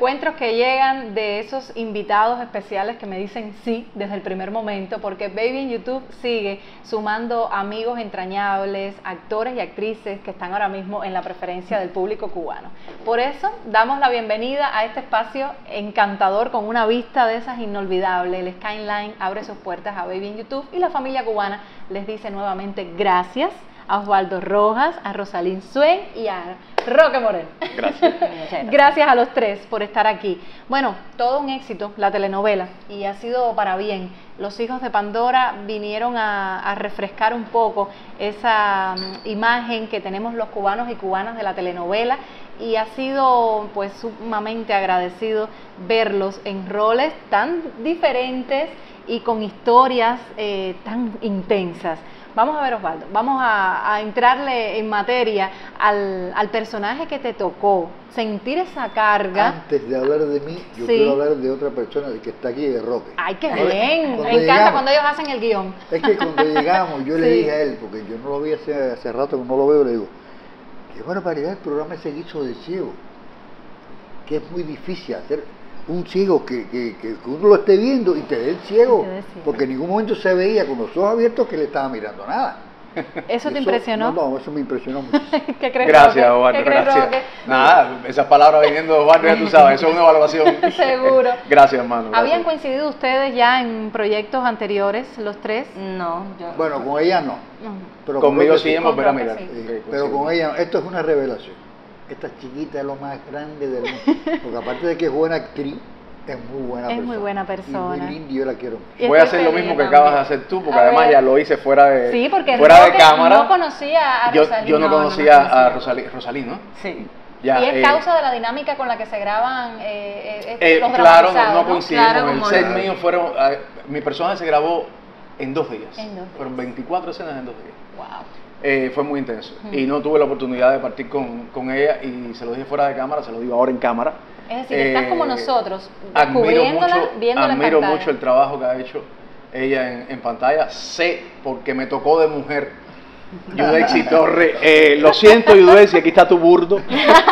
encuentros que llegan de esos invitados especiales que me dicen sí desde el primer momento, porque Baby en YouTube sigue sumando amigos entrañables, actores y actrices que están ahora mismo en la preferencia del público cubano. Por eso damos la bienvenida a este espacio encantador con una vista de esas inolvidables. El Skyline abre sus puertas a Baby en YouTube y la familia cubana les dice nuevamente gracias a Osvaldo Rojas, a Rosalín Suen y a Roque Moreno. Gracias. Gracias a los tres por estar aquí. Bueno, todo un éxito la telenovela y ha sido para bien. Los hijos de Pandora vinieron a refrescar un poco esa imagen que tenemos los cubanos y cubanas de la telenovela y ha sido pues sumamente agradecido verlos en roles tan diferentes y con historias tan intensas. Vamos a ver, Osvaldo, vamos a entrarle en materia al personaje que te tocó, sentir esa carga. Antes de hablar de mí, yo quiero hablar de otra persona, de que está aquí, de Roque. ¡Ay, qué bien! Me encanta cuando ellos hacen el guión. Es que cuando llegamos, yo le dije a él, porque yo no lo vi hace rato que no lo veo, le digo, qué barbaridad el programa ese que hizo de ciego, que es muy difícil hacer un ciego que uno lo esté viendo y te dé el ciego, porque en ningún momento se veía con los ojos abiertos que le estaba mirando nada. ¿Eso te impresionó? No, eso me impresionó mucho. ¿Qué crees, gracias, Roque? Osvaldo, ¿Qué crees, gracias. Roque? Nada, esas palabras viniendo de Osvaldo, ya tú sabes, eso es una evaluación. Seguro. Gracias, hermano. ¿Habían coincidido ustedes ya en proyectos anteriores, los tres? No, yo... Bueno, con ella no. Pero conmigo sí hemos, pero mira. Pero con ella, esto es una revelación. Esta chiquita es lo más grande del mundo. Porque aparte de que es buena actriz, es muy buena persona. Es muy buena persona. Y muy linda, yo la quiero mucho. Voy a hacer lo mismo que acabas de hacer tú, porque además ya lo hice fuera de, sí, porque fuera de cámara. No conocía a Rosalín. Yo no conocía a Rosalín, ¿no? Sí. Ya, y es causa de la dinámica con la que se graban los claro, dramatizados, no coincidimos. Claro, el set mío fueron... mi personaje se grabó en 2 días. Fueron 24 escenas en 2 días. Wow. Fue muy intenso. Y no tuve la oportunidad de partir con ella y se lo dije fuera de cámara, se lo digo ahora en cámara. Es decir, estás como nosotros, descubriéndola, viéndola en pantalla. Admiro mucho el trabajo que ha hecho ella en pantalla. Sé, porque me tocó de mujer, Yudexi Torre. Lo siento, Yudexi, aquí está tu burdo.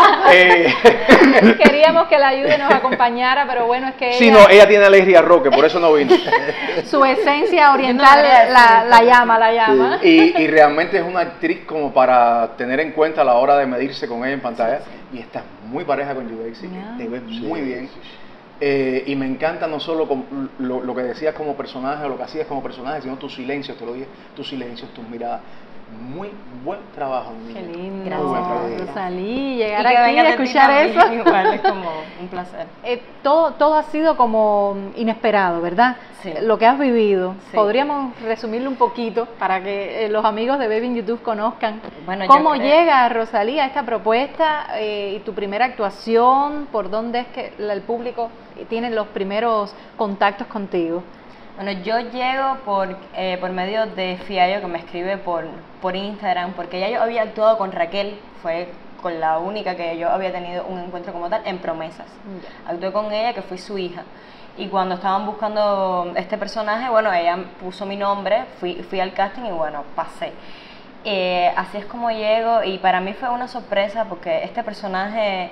Queríamos que la Yude nos acompañara, pero bueno, es que ella... Sí, no, ella tiene alergia a Roque, por eso no vino. Su esencia oriental la llama. Sí. Y realmente es una actriz como para tener en cuenta a la hora de medirse con ella en pantalla. Y está muy pareja con Yudexi, te ves muy bien. Y me encanta no solo lo que decías como personaje o lo que hacías como personaje, sino tus silencios, te lo dije, tus silencios, tus miradas. Muy buen trabajo, niña. Qué lindo. Muy buen trabajo. Rosalí, llegar aquí y escuchar eso. Igual es como un placer. Todo ha sido como inesperado, ¿verdad? Sí. Lo que has vivido. Sí. Podríamos resumirlo un poquito para que los amigos de Baby en YouTube conozcan bueno, cómo llega Rosalí a esta propuesta y tu primera actuación, por dónde es que el público tiene los primeros contactos contigo. Bueno, yo llego por medio de Fiallo, que me escribe por Instagram, porque ya yo había actuado con Raquel, fue con la única que yo había tenido un encuentro como tal, en Promesas. Actué con ella, que fui su hija. Y cuando estaban buscando este personaje, bueno, ella puso mi nombre, fui al casting y bueno, pasé. Así es como llego y para mí fue una sorpresa porque este personaje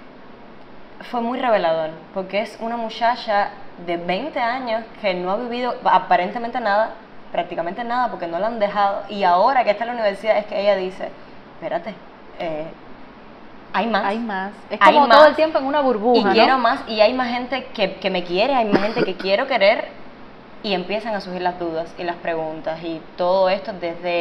fue muy revelador, porque es una muchacha de 20 años que no ha vivido aparentemente nada, prácticamente nada, porque no la han dejado, y ahora que está en la universidad es que ella dice, espérate, hay más. Hay más. Es como todo el tiempo en una burbuja, y quiero más, y hay más gente que me quiere, hay más gente que quiero querer, y empiezan a surgir las dudas y las preguntas, y todo esto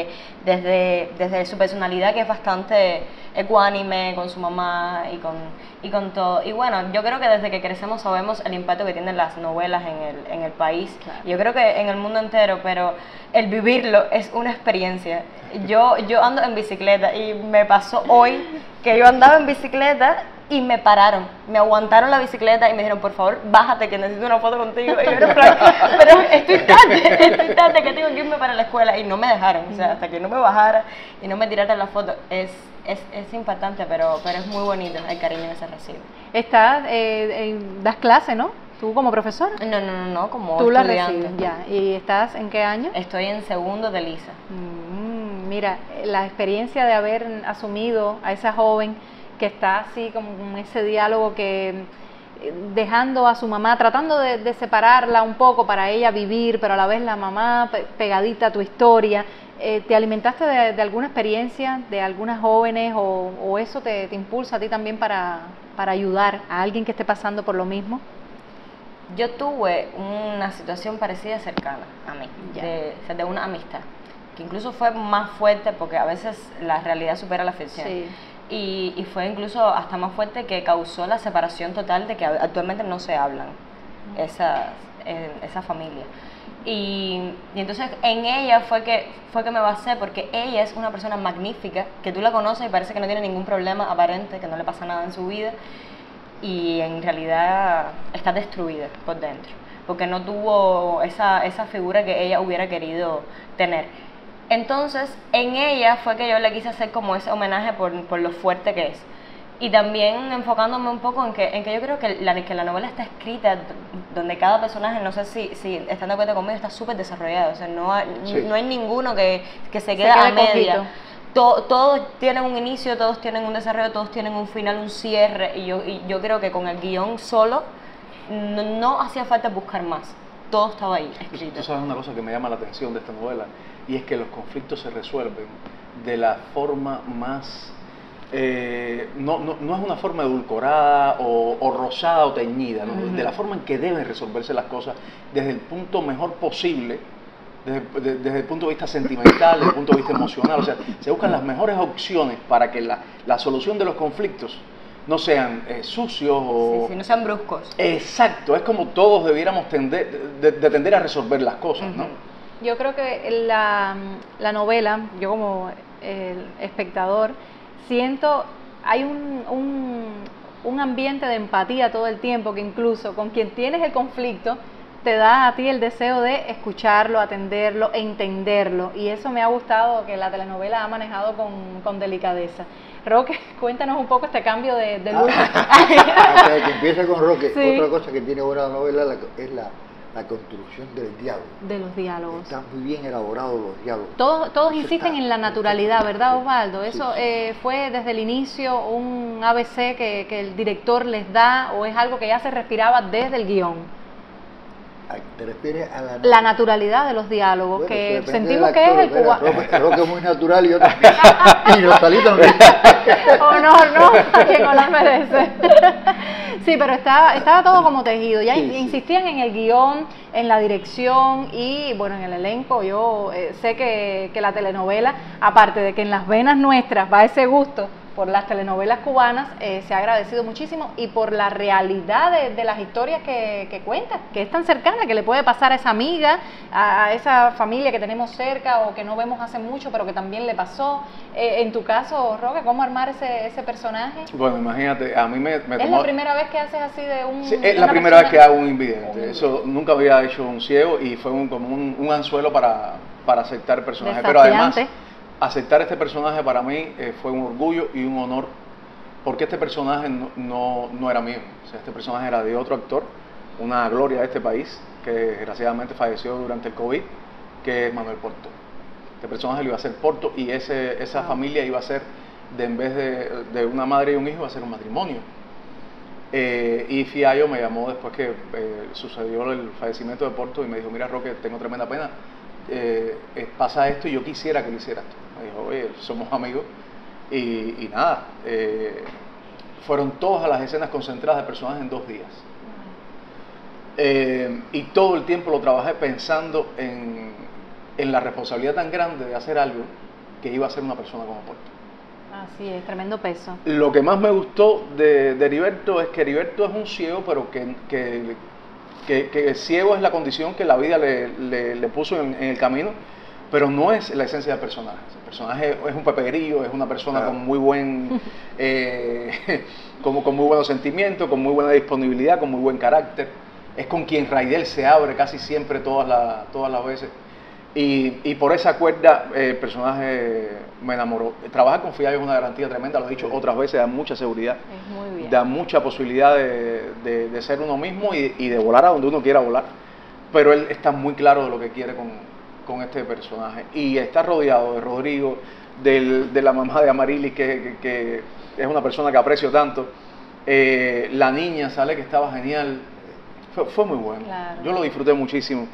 desde su personalidad, que es bastante ecuánime con su mamá y con todo. Y bueno, yo creo que desde que crecemos sabemos el impacto que tienen las novelas en el país, claro. Yo creo que en el mundo entero, pero el vivirlo es una experiencia. Yo ando en bicicleta y me pasó hoy que yo andaba en bicicleta y me pararon, me aguantaron la bicicleta y me dijeron, por favor, bájate que necesito una foto contigo. Y yo era en plan, pero estoy tarde, que tengo que irme para la escuela. Y no me dejaron, o sea, hasta que no me bajara y no me tiraran la foto. Es impactante, pero es muy bonito el cariño que se recibe. Das clase, ¿no? ¿Tú como profesora? No, como tú estudiante. La recibes, ya. ¿Y estás en qué año? Estoy en segundo de Lisa. Mira, la experiencia de haber asumido a esa joven que está así como con ese diálogo que dejando a su mamá, tratando de separarla un poco para ella vivir, pero a la vez la mamá pegadita a tu historia. ¿Te alimentaste de alguna experiencia de algunas jóvenes o eso te impulsa a ti también para ayudar a alguien que esté pasando por lo mismo? Yo tuve una situación parecida cercana a mí, de una amistad, que incluso fue más fuerte porque a veces la realidad supera la ficción. Sí. Y fue incluso hasta más fuerte, que causó la separación total, de que actualmente no se hablan esa familia. Y entonces en ella fue que me basé, porque ella es una persona magnífica, que tú la conoces y parece que no tiene ningún problema aparente, que no le pasa nada en su vida, y en realidad está destruida por dentro, porque no tuvo esa figura que ella hubiera querido tener. Entonces en ella fue que yo le quise hacer como ese homenaje por lo fuerte que es. Y también enfocándome un poco en que yo creo que la novela está escrita donde cada personaje, no sé si están de acuerdo conmigo, está súper desarrollado. O sea, no hay ninguno que se queda a media. Todos tienen un inicio, todos tienen un desarrollo, todos tienen un final, un cierre. Y yo creo que con el guión solo no hacía falta buscar más. Todo estaba ahí escrito. Tú sabes una cosa que me llama la atención de esta novela, y es que los conflictos se resuelven de la forma más... no es una forma edulcorada o rosada o teñida, ¿no? De la forma en que deben resolverse las cosas, desde el punto mejor posible, desde el punto de vista sentimental, desde el punto de vista emocional. O sea, se buscan las mejores opciones para que la solución de los conflictos no sean sucios o... Sí, no sean bruscos. Exacto, es como todos debiéramos tender a resolver las cosas, ¿no? Yo creo que la novela, yo como espectador, siento, hay un ambiente de empatía todo el tiempo, que incluso con quien tienes el conflicto te da a ti el deseo de escucharlo, atenderlo e entenderlo, y eso me ha gustado que la telenovela ha manejado con delicadeza. Roque, cuéntanos un poco este cambio de look. Que empieza con Roque. Sí. Otra cosa que tiene buena novela es la construcción del diálogo. De los diálogos. Están muy bien elaborados los diálogos. Todos insisten en la naturalidad, ¿verdad, Osvaldo? Eso fue desde el inicio un ABC que el director les da, o es algo que ya se respiraba desde el guión. ¿Te refieres a la naturalidad de los diálogos? Bueno, que sentimos que es el cubano. Roque es muy natural y yo también. Y Rosalí también. Honor, ¿no? A quien honor merece. Sí, pero estaba todo como tejido. Ya insistían en el guión, en la dirección y, bueno, en el elenco. Yo sé que la telenovela, aparte de que en las venas nuestras va ese gusto por las telenovelas cubanas, se ha agradecido muchísimo, y por la realidad de las historias que cuenta, que es tan cercana, que le puede pasar a esa amiga, a esa familia que tenemos cerca o que no vemos hace mucho, pero que también le pasó. En tu caso, Roque, ¿cómo armar ese personaje? Bueno, imagínate, a mí me tomó... ¿Es la primera vez que haces así de un...? Sí, es la primera vez que hago un invidente. Eso nunca había hecho un ciego, y fue como un anzuelo para aceptar el personaje. Pero además, aceptar este personaje para mí fue un orgullo y un honor, porque este personaje no era mío. O sea, este personaje era de otro actor, una gloria de este país, que desgraciadamente falleció durante el COVID, que es Manuel Porto. Este personaje lo iba a hacer Porto, y esa familia iba a ser, en vez de una madre y un hijo, iba a ser un matrimonio. Y Fiallo me llamó después que sucedió el fallecimiento de Porto, y me dijo: mira, Roque, tengo tremenda pena, pasa esto y yo quisiera que lo hicieras tú. Me dijo: oye, somos amigos, y nada, fueron todas las escenas concentradas de personajes en 2 días, y todo el tiempo lo trabajé pensando en la responsabilidad tan grande de hacer algo que iba a ser una persona como Porto. Así es, tremendo peso. Lo que más me gustó de Heriberto es que Heriberto es un ciego, pero que ciego es la condición que la vida le puso en el camino, pero no es la esencia del personaje. El personaje es un pepegrillo, es una persona con muy buen con muy buenos sentimientos, con muy buena disponibilidad, con muy buen carácter. Es con quien Raidel se abre casi siempre, todas las veces. Y por esa cuerda el personaje me enamoró. Trabajar con Fiallo es una garantía tremenda, lo he dicho otras veces, da mucha seguridad, muy bien. Da mucha posibilidad de ser uno mismo y de volar a donde uno quiera volar, pero él está muy claro de lo que quiere con este personaje, y está rodeado de Rodrigo, de la mamá de Amarilis, que es una persona que aprecio tanto, La niña sale que estaba genial. Fue muy bueno. Claro. Yo lo disfruté muchísimo.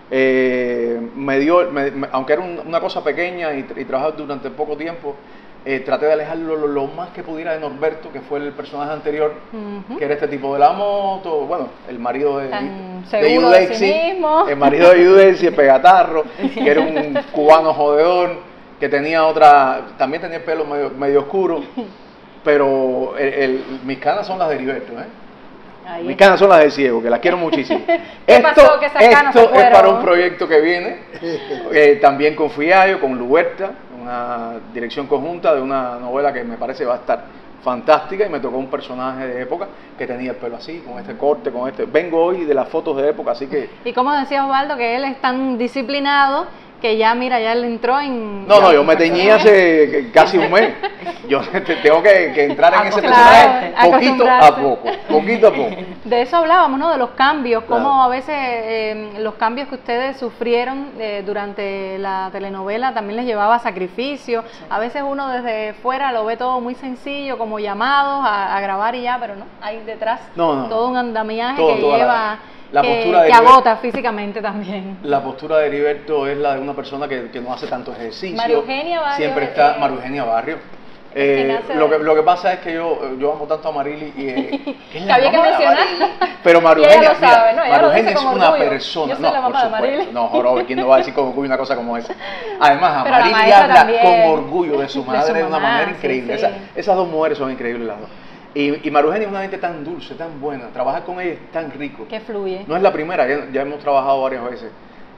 Aunque era una cosa pequeña y trabajar durante poco tiempo, traté de alejarlo lo más que pudiera de Norberto, que fue el personaje anterior, que era este tipo de la moto, bueno, el marido de sí mismo. El marido de Yudexi, el pegatarro, que era un cubano jodedor, que también tenía el pelo medio oscuro, pero mis canas son las de Heriberto, Mis canas son las del ciego, que las quiero muchísimo. Pasó que esas canas se es fueron? para un proyecto que viene, también con Fiallo, con Luberta, una dirección conjunta de una novela que me parece va a estar fantástica, y me tocó un personaje de época que tenía el pelo así, con este corte, con este... Vengo hoy de las fotos de época, así que... Y como decía Osvaldo, que él es tan disciplinado que ya, mira, ya él entró en... No, yo me teñí hace casi un mes. Yo tengo que entrar en ese personaje poquito a poco. De eso hablábamos, ¿no? De los cambios, cómo Claro. a veces los cambios que ustedes sufrieron durante la telenovela también les llevaba a sacrificio. A veces uno desde fuera lo ve todo muy sencillo, como llamados a grabar y ya, pero no, hay detrás todo un andamiaje que lleva... La postura de que agota físicamente también. La postura de Heriberto es la de una persona que no hace tanto ejercicio. María Eugenia Barrio. Siempre está María Eugenia Barrio. Lo que pasa es que yo amo tanto a Marily y es la había que mamá de mencionar. Marily. Pero María Y ella Eugenia, lo sabe, ¿no? Ella María lo dice Eugenia es con una orgullo. persona. Yo soy la mamá por de supuesto. Marily. No, jorobe, ¿quién no va a decir con orgullo una cosa como esa? Además, a Pero la Marily maestra habla también. con orgullo de su De su madre de una mamá, manera sí, increíble. sí. Esas dos mujeres son increíbles las dos. Y María Eugenia es una gente tan dulce, tan buena. Trabajar con ella es tan rico. Que fluye. No es la primera, ya hemos trabajado varias veces.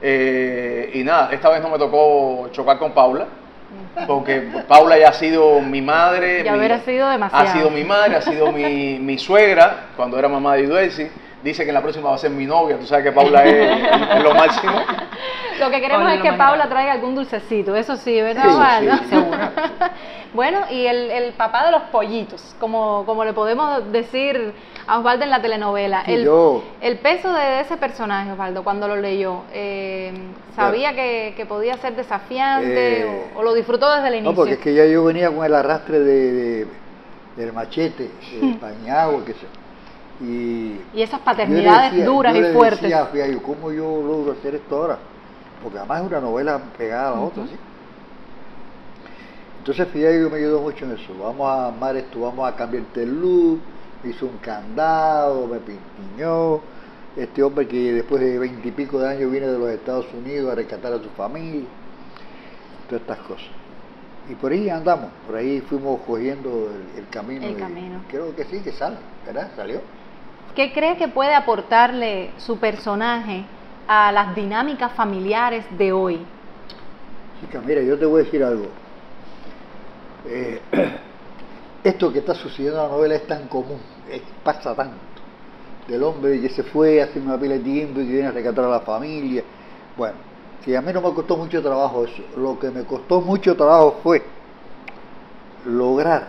Y nada, esta vez no me tocó chocar con Paula, porque Paula ya ha sido mi madre. Ya hubiera sido demasiado. Ha sido mi madre, ha sido mi suegra, cuando era mamá de Yudexi. Dice que en la próxima va a ser mi novia, tú sabes que Paula es lo máximo. Lo que queremos es que Paula traiga algún dulcecito, eso sí, ¿verdad, Sí, Osvaldo? sí. Seguro. Bueno, y el papá de los pollitos, como le podemos decir a Osvaldo en la telenovela. Sí, El peso de ese personaje, Osvaldo, cuando lo leyó, ¿sabía que podía ser desafiante o lo disfrutó desde el inicio? No, porque es que ya yo venía con el arrastre del machete, el pañado, qué sé yo. Y esas paternidades duras y fuertes. Yo le decía a Fiallo, ¿cómo yo logro hacer esto ahora? Porque además es una novela pegada a la otra, ¿sí? Entonces Fiallo me ayudó mucho en eso. Vamos a armar esto, vamos a cambiarte el look, me hizo un candado, me pintiñó. Este hombre que después de 20 y pico de años viene de los Estados Unidos a rescatar a su familia, todas estas cosas. Y por ahí andamos, por ahí fuimos cogiendo el camino. El camino. Creo que sí, que sale, ¿verdad? Salió. ¿Qué cree que puede aportarle su personaje a las dinámicas familiares de hoy? Chica, mira, yo te voy a decir algo. Esto que está sucediendo en la novela es tan común, pasa tanto. Del hombre que se fue hace una pila de tiempo y que viene a rescatar a la familia. Bueno, que a mí no me costó mucho trabajo eso. Lo que me costó mucho trabajo fue lograr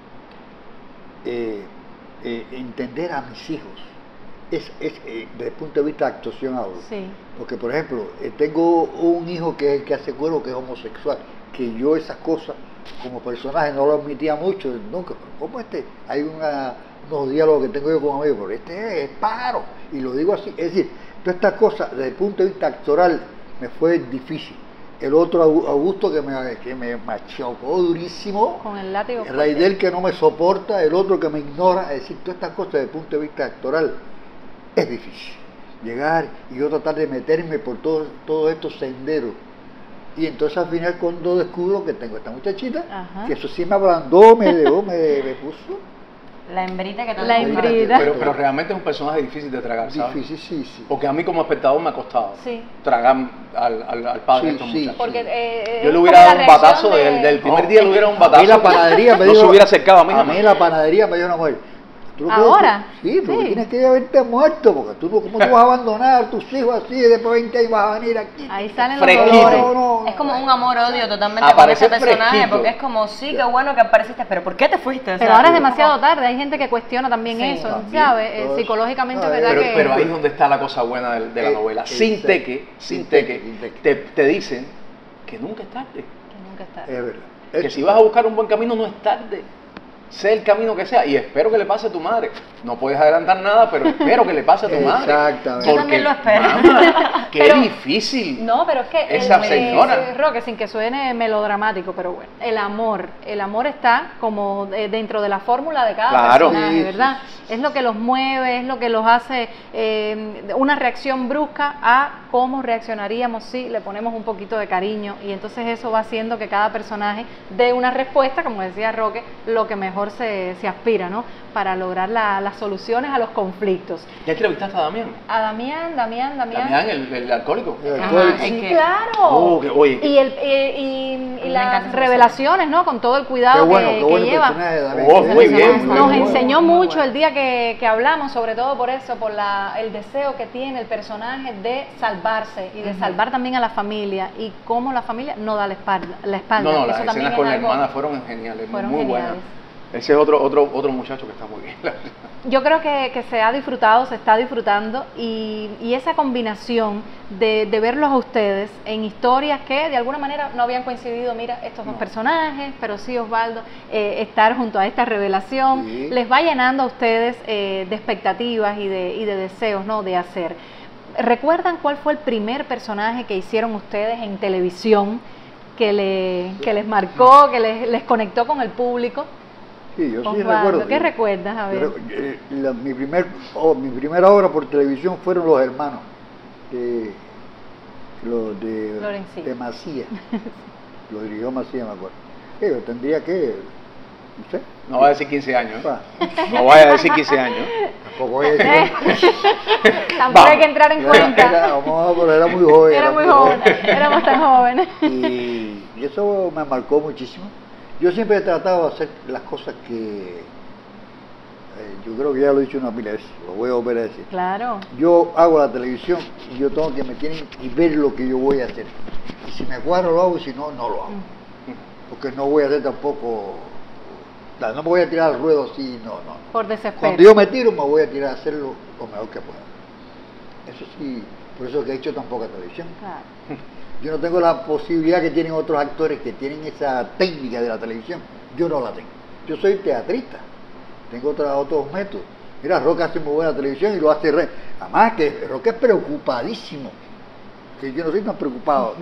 entender a mis hijos. Desde el punto de vista de actuación hablo. Sí. Porque, por ejemplo, tengo un hijo que es el que hace cuero, que es homosexual, que yo esas cosas como personaje no lo admitía mucho, nunca. ¿Cómo hay unos diálogos que tengo yo con amigos, pero este es pájaro, y lo digo así. Es decir, todas estas cosas, desde el punto de vista actoral, me fue difícil. El otro Augusto que me machocó durísimo, Con el látigo. Raidel que no me soporta, el otro que me ignora. Es decir, todas estas cosas desde el punto de vista actoral es difícil. Llegar y yo tratar de meterme por todos estos senderos. Y entonces al final cuando descubro que tengo esta muchachita, Ajá. que eso sí me ablandó, me puso La hembrita que La hembrita. Pero realmente es un personaje difícil de tragar, ¿sabes? difícil, sí. Porque a mí como espectador me ha costado Sí. tragar al padre de estos Sí, sí. muchachos. Porque Yo le es hubiera como dado la un batazo reacción del primer No, día, le hubiera dado un A batazo. mí la panadería me no dijo, se hubiera acercado a mí a jamás. mí la panadería me dijo una mujer. ¿Tú no ¿Ahora? puedes- Sí, porque Sí. tienes que haberte muerto, porque ¿cómo tú vas a abandonar a tus hijos así y después de 20 años vas a venir aquí? Ahí salen los Fresquito. dolores. Es como un amor-odio totalmente Aparece con ese personaje, fresquito. porque es como, sí, qué bueno que apareciste, pero ¿por qué te fuiste? O Pero sea, ahora es como- demasiado tarde, hay gente que cuestiona también Sí. eso, También, ¿sabes? todo eso. Psicológicamente No, es verdad que... Pero ahí es donde está la cosa buena de la novela. Sin exacto. teque, Sin teque. te dicen que nunca es tarde. Que nunca está. Es verdad. Que si vas a buscar un buen camino no es tarde. sé el camino que sea y espero que le pase a tu madre. No puedes adelantar nada, pero espero que le pase a tu madre. Exactamente. Yo también lo espero. Mamá, qué Pero- difícil. No, pero es que Esa señora. Roque, sin que suene melodramático, pero bueno, el amor está como dentro de la fórmula de cada Claro. personaje, Sí, ¿verdad? sí, Es lo que los mueve, es lo que los hace una reacción brusca a cómo reaccionaríamos si le ponemos un poquito de cariño, y entonces eso va haciendo que cada personaje dé una respuesta, como decía Roque, lo que mejor se aspira, ¿no? Para lograr las soluciones a los conflictos. ¿Ya entrevistaste a Damián? A Damián. Damián, el alcohólico. El Ajá, alcohol. es Sí, que- claro. Oh, oye. Y Me las encanta esa revelaciones, ¿no? Con todo el cuidado Qué bueno, que qué bueno lleva. personaje de Damián. Oh, Sí, muy sí, bien, sí, muy Nos bien. enseñó Muy mucho bueno. el día que hablamos, sobre todo por eso, por el deseo que tiene el personaje de salvarse y de salvar también a la familia, y cómo la familia no da la espalda. No, las Eso también escenas es con la algo- hermana fueron geniales, fueron muy geniales. buenas. Ese es otro muchacho que está muy bien. Yo creo que se ha disfrutado, se está disfrutando, y esa combinación de verlos a ustedes en historias que de alguna manera no habían coincidido, mira, estos dos No. personajes, pero sí Osvaldo, estar junto a esta revelación, Sí. les va llenando a ustedes de expectativas y de deseos, ¿no? De hacer. ¿Recuerdan cuál fue el primer personaje que hicieron ustedes en televisión que les marcó, que les conectó con el público? Sí, yo sí Osvaldo, recuerdo. ¿qué recuerdas? A ver. Mi primera obra por televisión fueron Los Hermanos, los de Lorencillo. Macías. Lo dirigió Macías, me acuerdo. Yo tendría que, no sé, No voy a decir 15 años. ¿eh? pa, No voy a decir 15 años. tampoco voy a decir. Tampoco hay que Vamos. entrar en cuenta. Pero era muy joven. Era muy joven, éramos tan jóvenes. Y eso me marcó muchísimo. Yo siempre he tratado de hacer las cosas que, yo creo que ya lo he dicho una pila de veces, lo voy a volver a decir. Claro. Yo hago la televisión y yo tengo que meter y ver lo que yo voy a hacer. Y si me cuadro lo hago, y si no, no lo hago. Porque no voy a hacer tampoco, no me voy a tirar al ruedo así, no. Por desespero. Cuando yo me tiro, me voy a tirar a hacerlo lo mejor que pueda. Eso sí, por eso es que he hecho tan poca televisión. Claro. Yo no tengo la posibilidad que tienen otros actores que tienen esa técnica de la televisión. Yo no la tengo. Yo soy teatrista. Tengo otros métodos. Mira, Roque hace muy buena televisión y lo hace re. Además que Roque es preocupadísimo. Que yo no soy tan preocupado.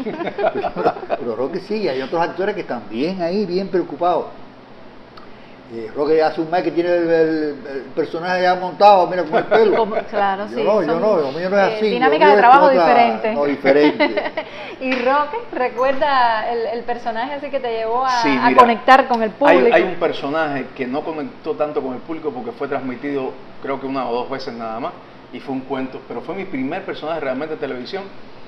Pero Roque sí, hay otros actores que están bien ahí, bien preocupados. Roque hace un mes que tiene el personaje ya montado, mira con el pelo. Claro, sí. Yo son, no, lo mío no es así. Dinámica lo de mío es trabajo otra- diferente. No, diferente. Y Roque, ¿recuerda el personaje así que te llevó a, Sí, a mira, conectar con el público? Hay un personaje que no conectó tanto con el público porque fue transmitido creo que una o dos veces nada más y fue un cuento, pero fue mi primer personaje realmente en televisión,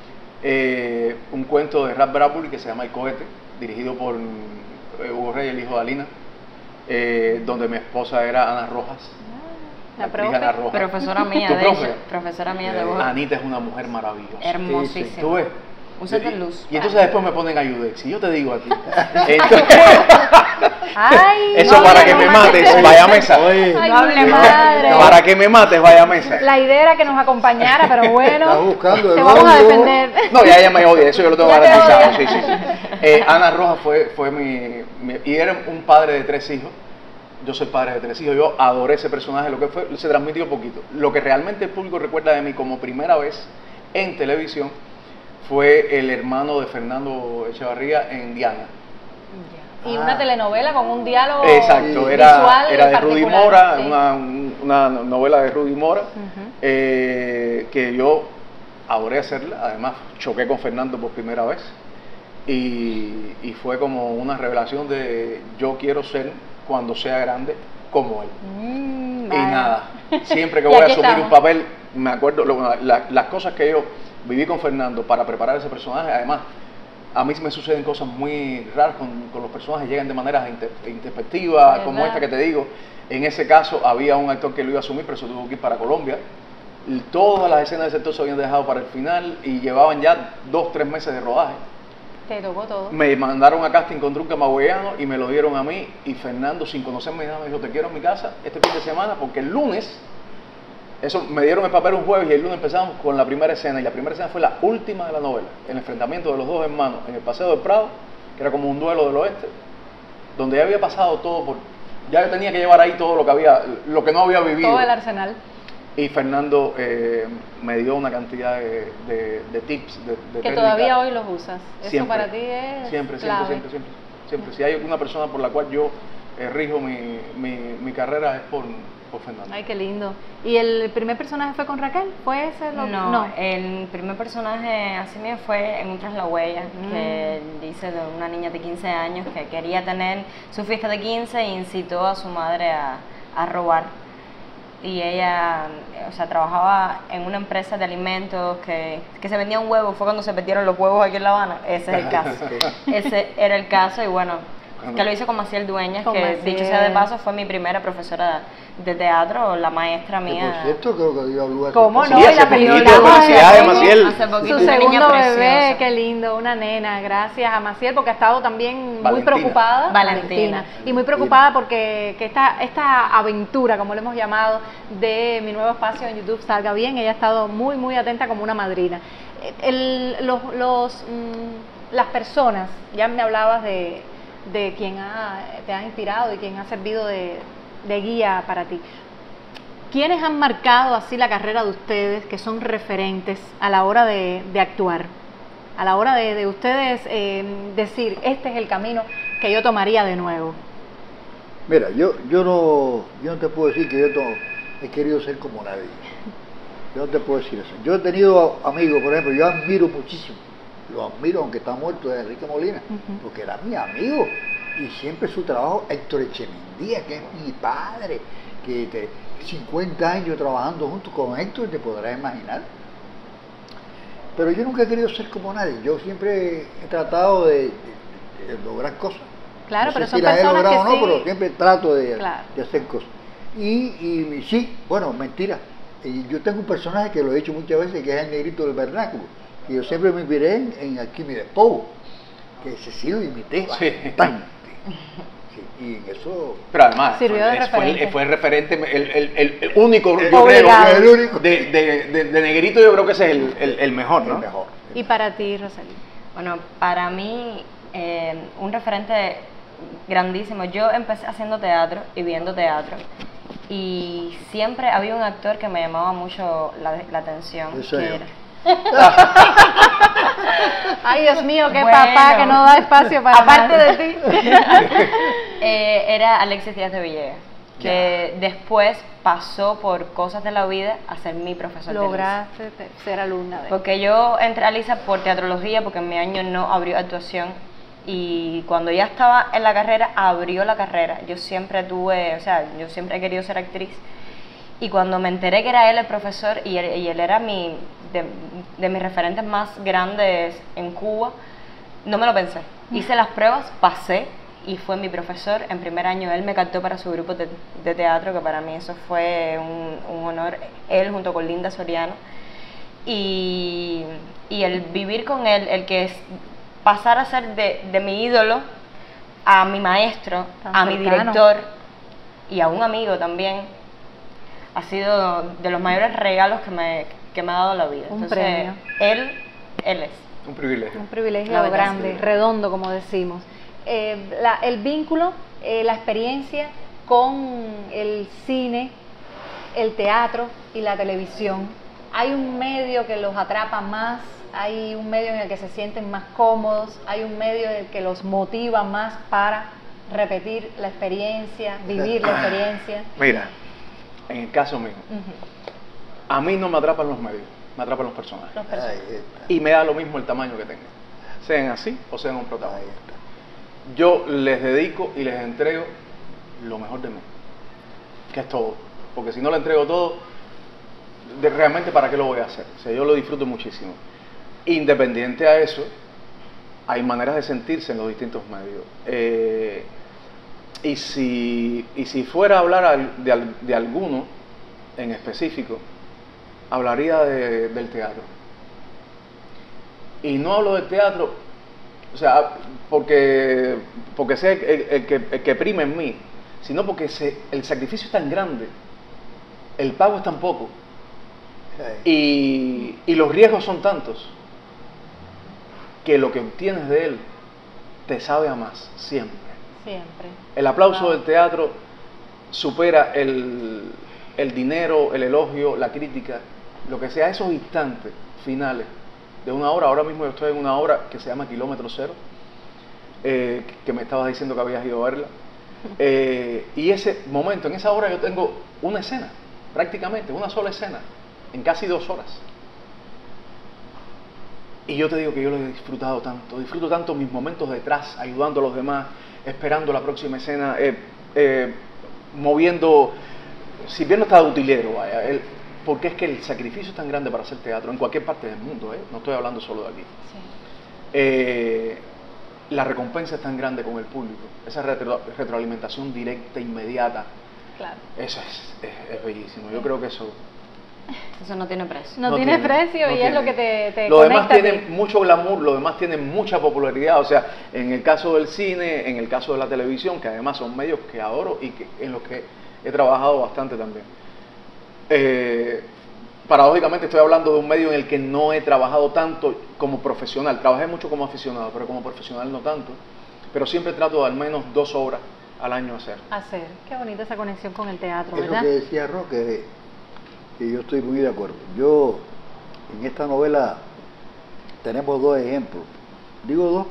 un cuento de Ralph Bradbury que se llama El Cohete, dirigido por Hugo Rey, el hijo de Alina, donde mi esposa era Ana Rojas. La actriz profe. Ana Rojas. Profesora mía, ¿Tu de profe? hecho. Profesora mía de voz. Anita es una mujer maravillosa. Hermosísima. ¿Tú ves? Un ser de luz. Y entonces después me ponen a Yudex. Y yo te digo a ti. Entonces, Ay, eso no, para no, que no, me no, mates, vaya mesa. Oye, Ay, No hable mi mal. madre. Para que me mates, vaya mesa. La idea era que nos acompañara, pero bueno, Estás buscando el te vamos a odio. defender. No, ya ella me odia, eso yo lo tengo Ya te garantizado. odia. Sí, sí. Ana Rojas fue mi. Y era un padre de 3 hijos. Yo soy padre de 3 hijos. Yo adoré ese personaje. Lo que fue, se transmitió poquito. Lo que realmente el público recuerda de mí como primera vez en televisión fue el hermano de Fernando Echevarría en Diana. Y una telenovela con un diálogo Exacto, visual era de Rudy particular, Mora, sí. una novela de Rudy Mora, Ujú. que yo adoré hacerla. Además, choqué con Fernando por primera vez y fue como una revelación de yo quiero ser, cuando sea grande, como él. Y Vaya. nada, siempre que Y voy a aquí asumir estamos. un papel, me acuerdo las cosas que yo viví con Fernando para preparar ese personaje. Además, a mí me suceden cosas muy raras con los personajes, llegan de maneras introspectivas, como ¿Verdad? esta que te digo. En ese caso había un actor que lo iba a asumir, pero se tuvo que ir para Colombia. Y todas las escenas del sector se habían dejado para el final y llevaban ya 2-3 meses de rodaje. Te tocó todo. Me mandaron a casting con un camagüeyano y me lo dieron a mí, y Fernando, sin conocerme nada, me dijo: te quiero en mi casa este fin de semana, porque el lunes, eso me dieron el papel un jueves y el lunes empezamos con la primera escena, y la primera escena fue la última de la novela, el enfrentamiento de los dos hermanos en el Paseo del Prado, que era como un duelo del oeste, donde ya había pasado todo por Ya yo tenía que llevar ahí todo lo que no había vivido. Todo el arsenal. Y Fernando me dio una cantidad de tips, de Que técnicas. todavía hoy los usas. Eso Siempre, para ti es siempre. Si hay una persona por la cual yo rijo mi carrera es por Fernando. Ay, qué lindo. ¿Y el primer personaje fue con Raquel? ¿Fue ese? No, el primer personaje así mío fue en Un Tras la Huella, que dice de una niña de 15 años que quería tener su fiesta de 15 e incitó a su madre a robar. Y ella, o sea, trabajaba en una empresa de alimentos que se vendía un huevo. Fue cuando se metieron los huevos aquí en La Habana. Ese es el caso. Ese era el caso y bueno, que lo hice con Maciel Dueñas, Con que Maciel. dicho sea de paso fue mi primera profesora de teatro, la maestra Que, mía. por cierto, creo que dio a luz. ¿Cómo no? Sí, Y hace la poquito, felicitamos felicidades, desde Maciel. Hace poquito, su una niña segundo bebé, preciosa. qué lindo, una nena. Gracias a Maciel porque ha estado también muy Valentina. preocupada. Valentina. Y muy preocupada porque que esta aventura, como le hemos llamado, de mi nuevo espacio en YouTube salga bien. Ella ha estado muy, muy atenta como una madrina. Las personas, ya me hablabas de quien te ha inspirado y quien ha servido de guía para ti. ¿Quiénes han marcado así la carrera de ustedes, que son referentes a la hora de actuar? A la hora de ustedes decir, este es el camino que yo tomaría de nuevo. Mira, yo no te puedo decir que yo he querido ser como nadie. Yo no te puedo decir eso. Yo he tenido amigos, por ejemplo, yo admiro muchísimo, lo admiro aunque está muerto, de Enrique Molina, porque era mi amigo. Y siempre su trabajo, Héctor Echemendía, que es mi padre, que 50 años trabajando junto con Héctor, te podrás imaginar. Pero yo nunca he querido ser como nadie. Yo siempre he tratado de lograr cosas. Claro, No sé pero si son las he personas logrado que o no, sí. pero siempre trato de Claro. hacer cosas. Y sí, bueno, mentira. Y yo tengo un personaje que lo he dicho muchas veces, que es el negrito del vernáculo. Que yo siempre me inspiré en Arquímedes Pou, que ese sí lo imité bastante. Sí, y en eso... Pero además Sirvió de referente. fue el referente, el único, yo creo, Obligado. El único. de Negrito, yo creo que ese es el mejor, ¿no? El mejor. ¿Y para ti, Rosalía? Bueno, para mí, un referente grandísimo. Yo empecé haciendo teatro y viendo teatro. Y siempre había un actor que me llamaba mucho la atención. Eso que yo. era- Ay, Dios mío, qué Bueno. papá que no da espacio para Aparte nada. de ti. Era Alexis Díaz de Villegas, que después pasó por cosas de la vida a ser mi profesor de Lisa. Lograste ser alumna de él. Porque yo entré a Lisa por teatrología, porque en mi año no abrió actuación. Y cuando ya estaba en la carrera, abrió la carrera. Yo siempre yo siempre he querido ser actriz. Y cuando me enteré que era él el profesor, y él era de mis referentes más grandes en Cuba, no me lo pensé. Hice las pruebas, pasé, y fue mi profesor en primer año. Él me captó para su grupo de teatro, que para mí eso fue un honor. Él junto con Linda Soriano. Y el vivir con él, el que es pasar a ser de mi ídolo a mi maestro, Tan a mi cercano. director y a un amigo también, ha sido de los mayores regalos que me ha dado la vida. Un Entonces, premio. él es. Un privilegio. Un privilegio La verdad, grande, sí. redondo, como decimos. El vínculo, la experiencia con el cine, el teatro y la televisión. Hay un medio que los atrapa más, hay un medio en el que se sienten más cómodos, hay un medio en el que los motiva más para repetir la experiencia, vivir la experiencia. Mira, en el caso mío, a mí no me atrapan los medios, me atrapan los personajes. Los personajes. Ahí está. Y me da lo mismo el tamaño que tengan, sean así o sean un Ahí protagonista. está. Yo les dedico y les entrego lo mejor de mí, que es todo. Porque si no le entrego todo, realmente ¿para qué lo voy a hacer? O sea, yo lo disfruto muchísimo. Independiente a eso, hay maneras de sentirse en los distintos medios. Y si fuera a hablar de alguno en específico, hablaría del teatro. Y no hablo del teatro, o sea, porque sé el que prime en mí, sino porque el sacrificio es tan grande, el pago es tan poco, Ahí. y los riesgos son tantos, que lo que obtienes de él te sabe a más, siempre. Siempre. El aplauso Wow. del teatro supera el dinero, el elogio, la crítica, lo que sea, esos instantes finales de una obra. Ahora mismo yo estoy en una obra que se llama Kilómetro Cero, que me estabas diciendo que habías ido a verla. Y ese momento, en esa hora yo tengo una escena, prácticamente una sola escena, en casi 2 horas. Y yo te digo que yo lo he disfrutado tanto, disfruto tanto mis momentos detrás, ayudando a los demás, esperando la próxima escena, moviendo, sirviendo hasta de utilero, vaya, porque es que el sacrificio es tan grande para hacer teatro en cualquier parte del mundo, no estoy hablando solo de aquí. Sí. La recompensa es tan grande con el público, esa retroalimentación directa, inmediata. Claro. Eso es bellísimo. Yo creo que eso no tiene precio. No tiene precio y es lo que te lo demás conecta tiene mucho glamour, lo demás tiene mucha popularidad. O sea, en el caso del cine, en el caso de la televisión, que además son medios que adoro y en los que he trabajado bastante también. Paradójicamente estoy hablando de un medio en el que no he trabajado tanto como profesional. Trabajé mucho como aficionado, pero como profesional no tanto. Pero siempre trato de al menos 2 obras al año hacer. Qué bonita esa conexión con el teatro, es ¿verdad? Lo que decía Roque, que yo estoy muy de acuerdo. Yo, en esta novela, tenemos 2 ejemplos. Digo 2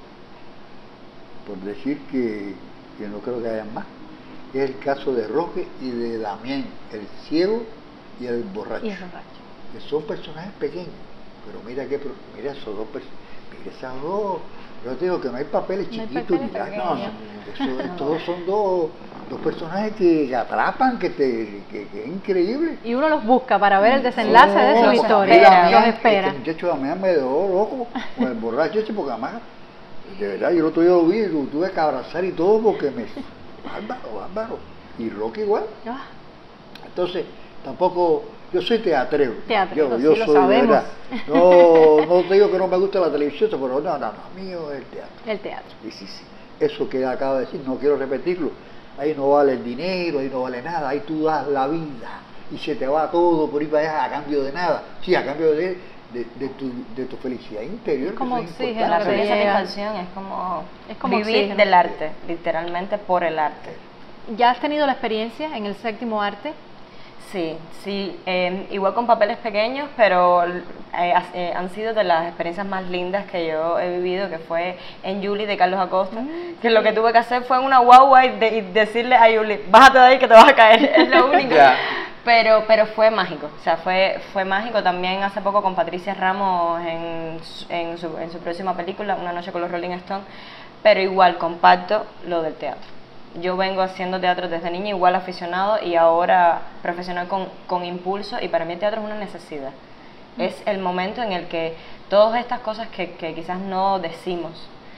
por decir que no creo que haya más. Es el caso de Roque y de Damián, el ciego y el borracho. Que son personajes pequeños, pero mira esos 2 personajes, mira esas 2. Yo te digo que no hay papeles chiquitos ni nada. No, todos son dos personajes que atrapan, que es increíble. Y uno los busca para ver el desenlace de su historia. Los espera. Este muchacho Damián me dejó loco con el borracho ese, porque además, de verdad, yo el otro día lo vi, lo tuve que abrazar y todo porque bárbaro. Y Roque igual. Entonces, tampoco, yo soy teatrero. Yo sí, soy, lo sabemos. ¿verdad? No te digo que no me gusta la televisión, pero no, mío es el teatro. El teatro. Sí. Eso que acabo de decir, no quiero repetirlo. Ahí no vale el dinero, ahí no vale nada, ahí tú das la vida y se te va todo por ir para allá a cambio de nada. Sí, a cambio de tu felicidad interior. Es como oxígeno. La feliz satisfacción es como vivir oxígeno del arte, literalmente por el arte. ¿Ya has tenido la experiencia en el 7º arte? Sí, igual con papeles pequeños, pero han sido de las experiencias más lindas que yo he vivido, que fue en Julie de Carlos Acosta, que lo que tuve que hacer fue una guagua y decirle a Julie, bájate de ahí que te vas a caer, es lo único. Pero fue mágico, o sea, fue mágico. También hace poco con Patricia Ramos en su próxima película, Una noche con los Rolling Stones, pero igual comparto lo del teatro. Yo vengo haciendo teatro desde niña, igual aficionado y ahora profesional con impulso, y para mí el teatro es una necesidad. Es el momento en el que todas estas cosas que quizás no decimos,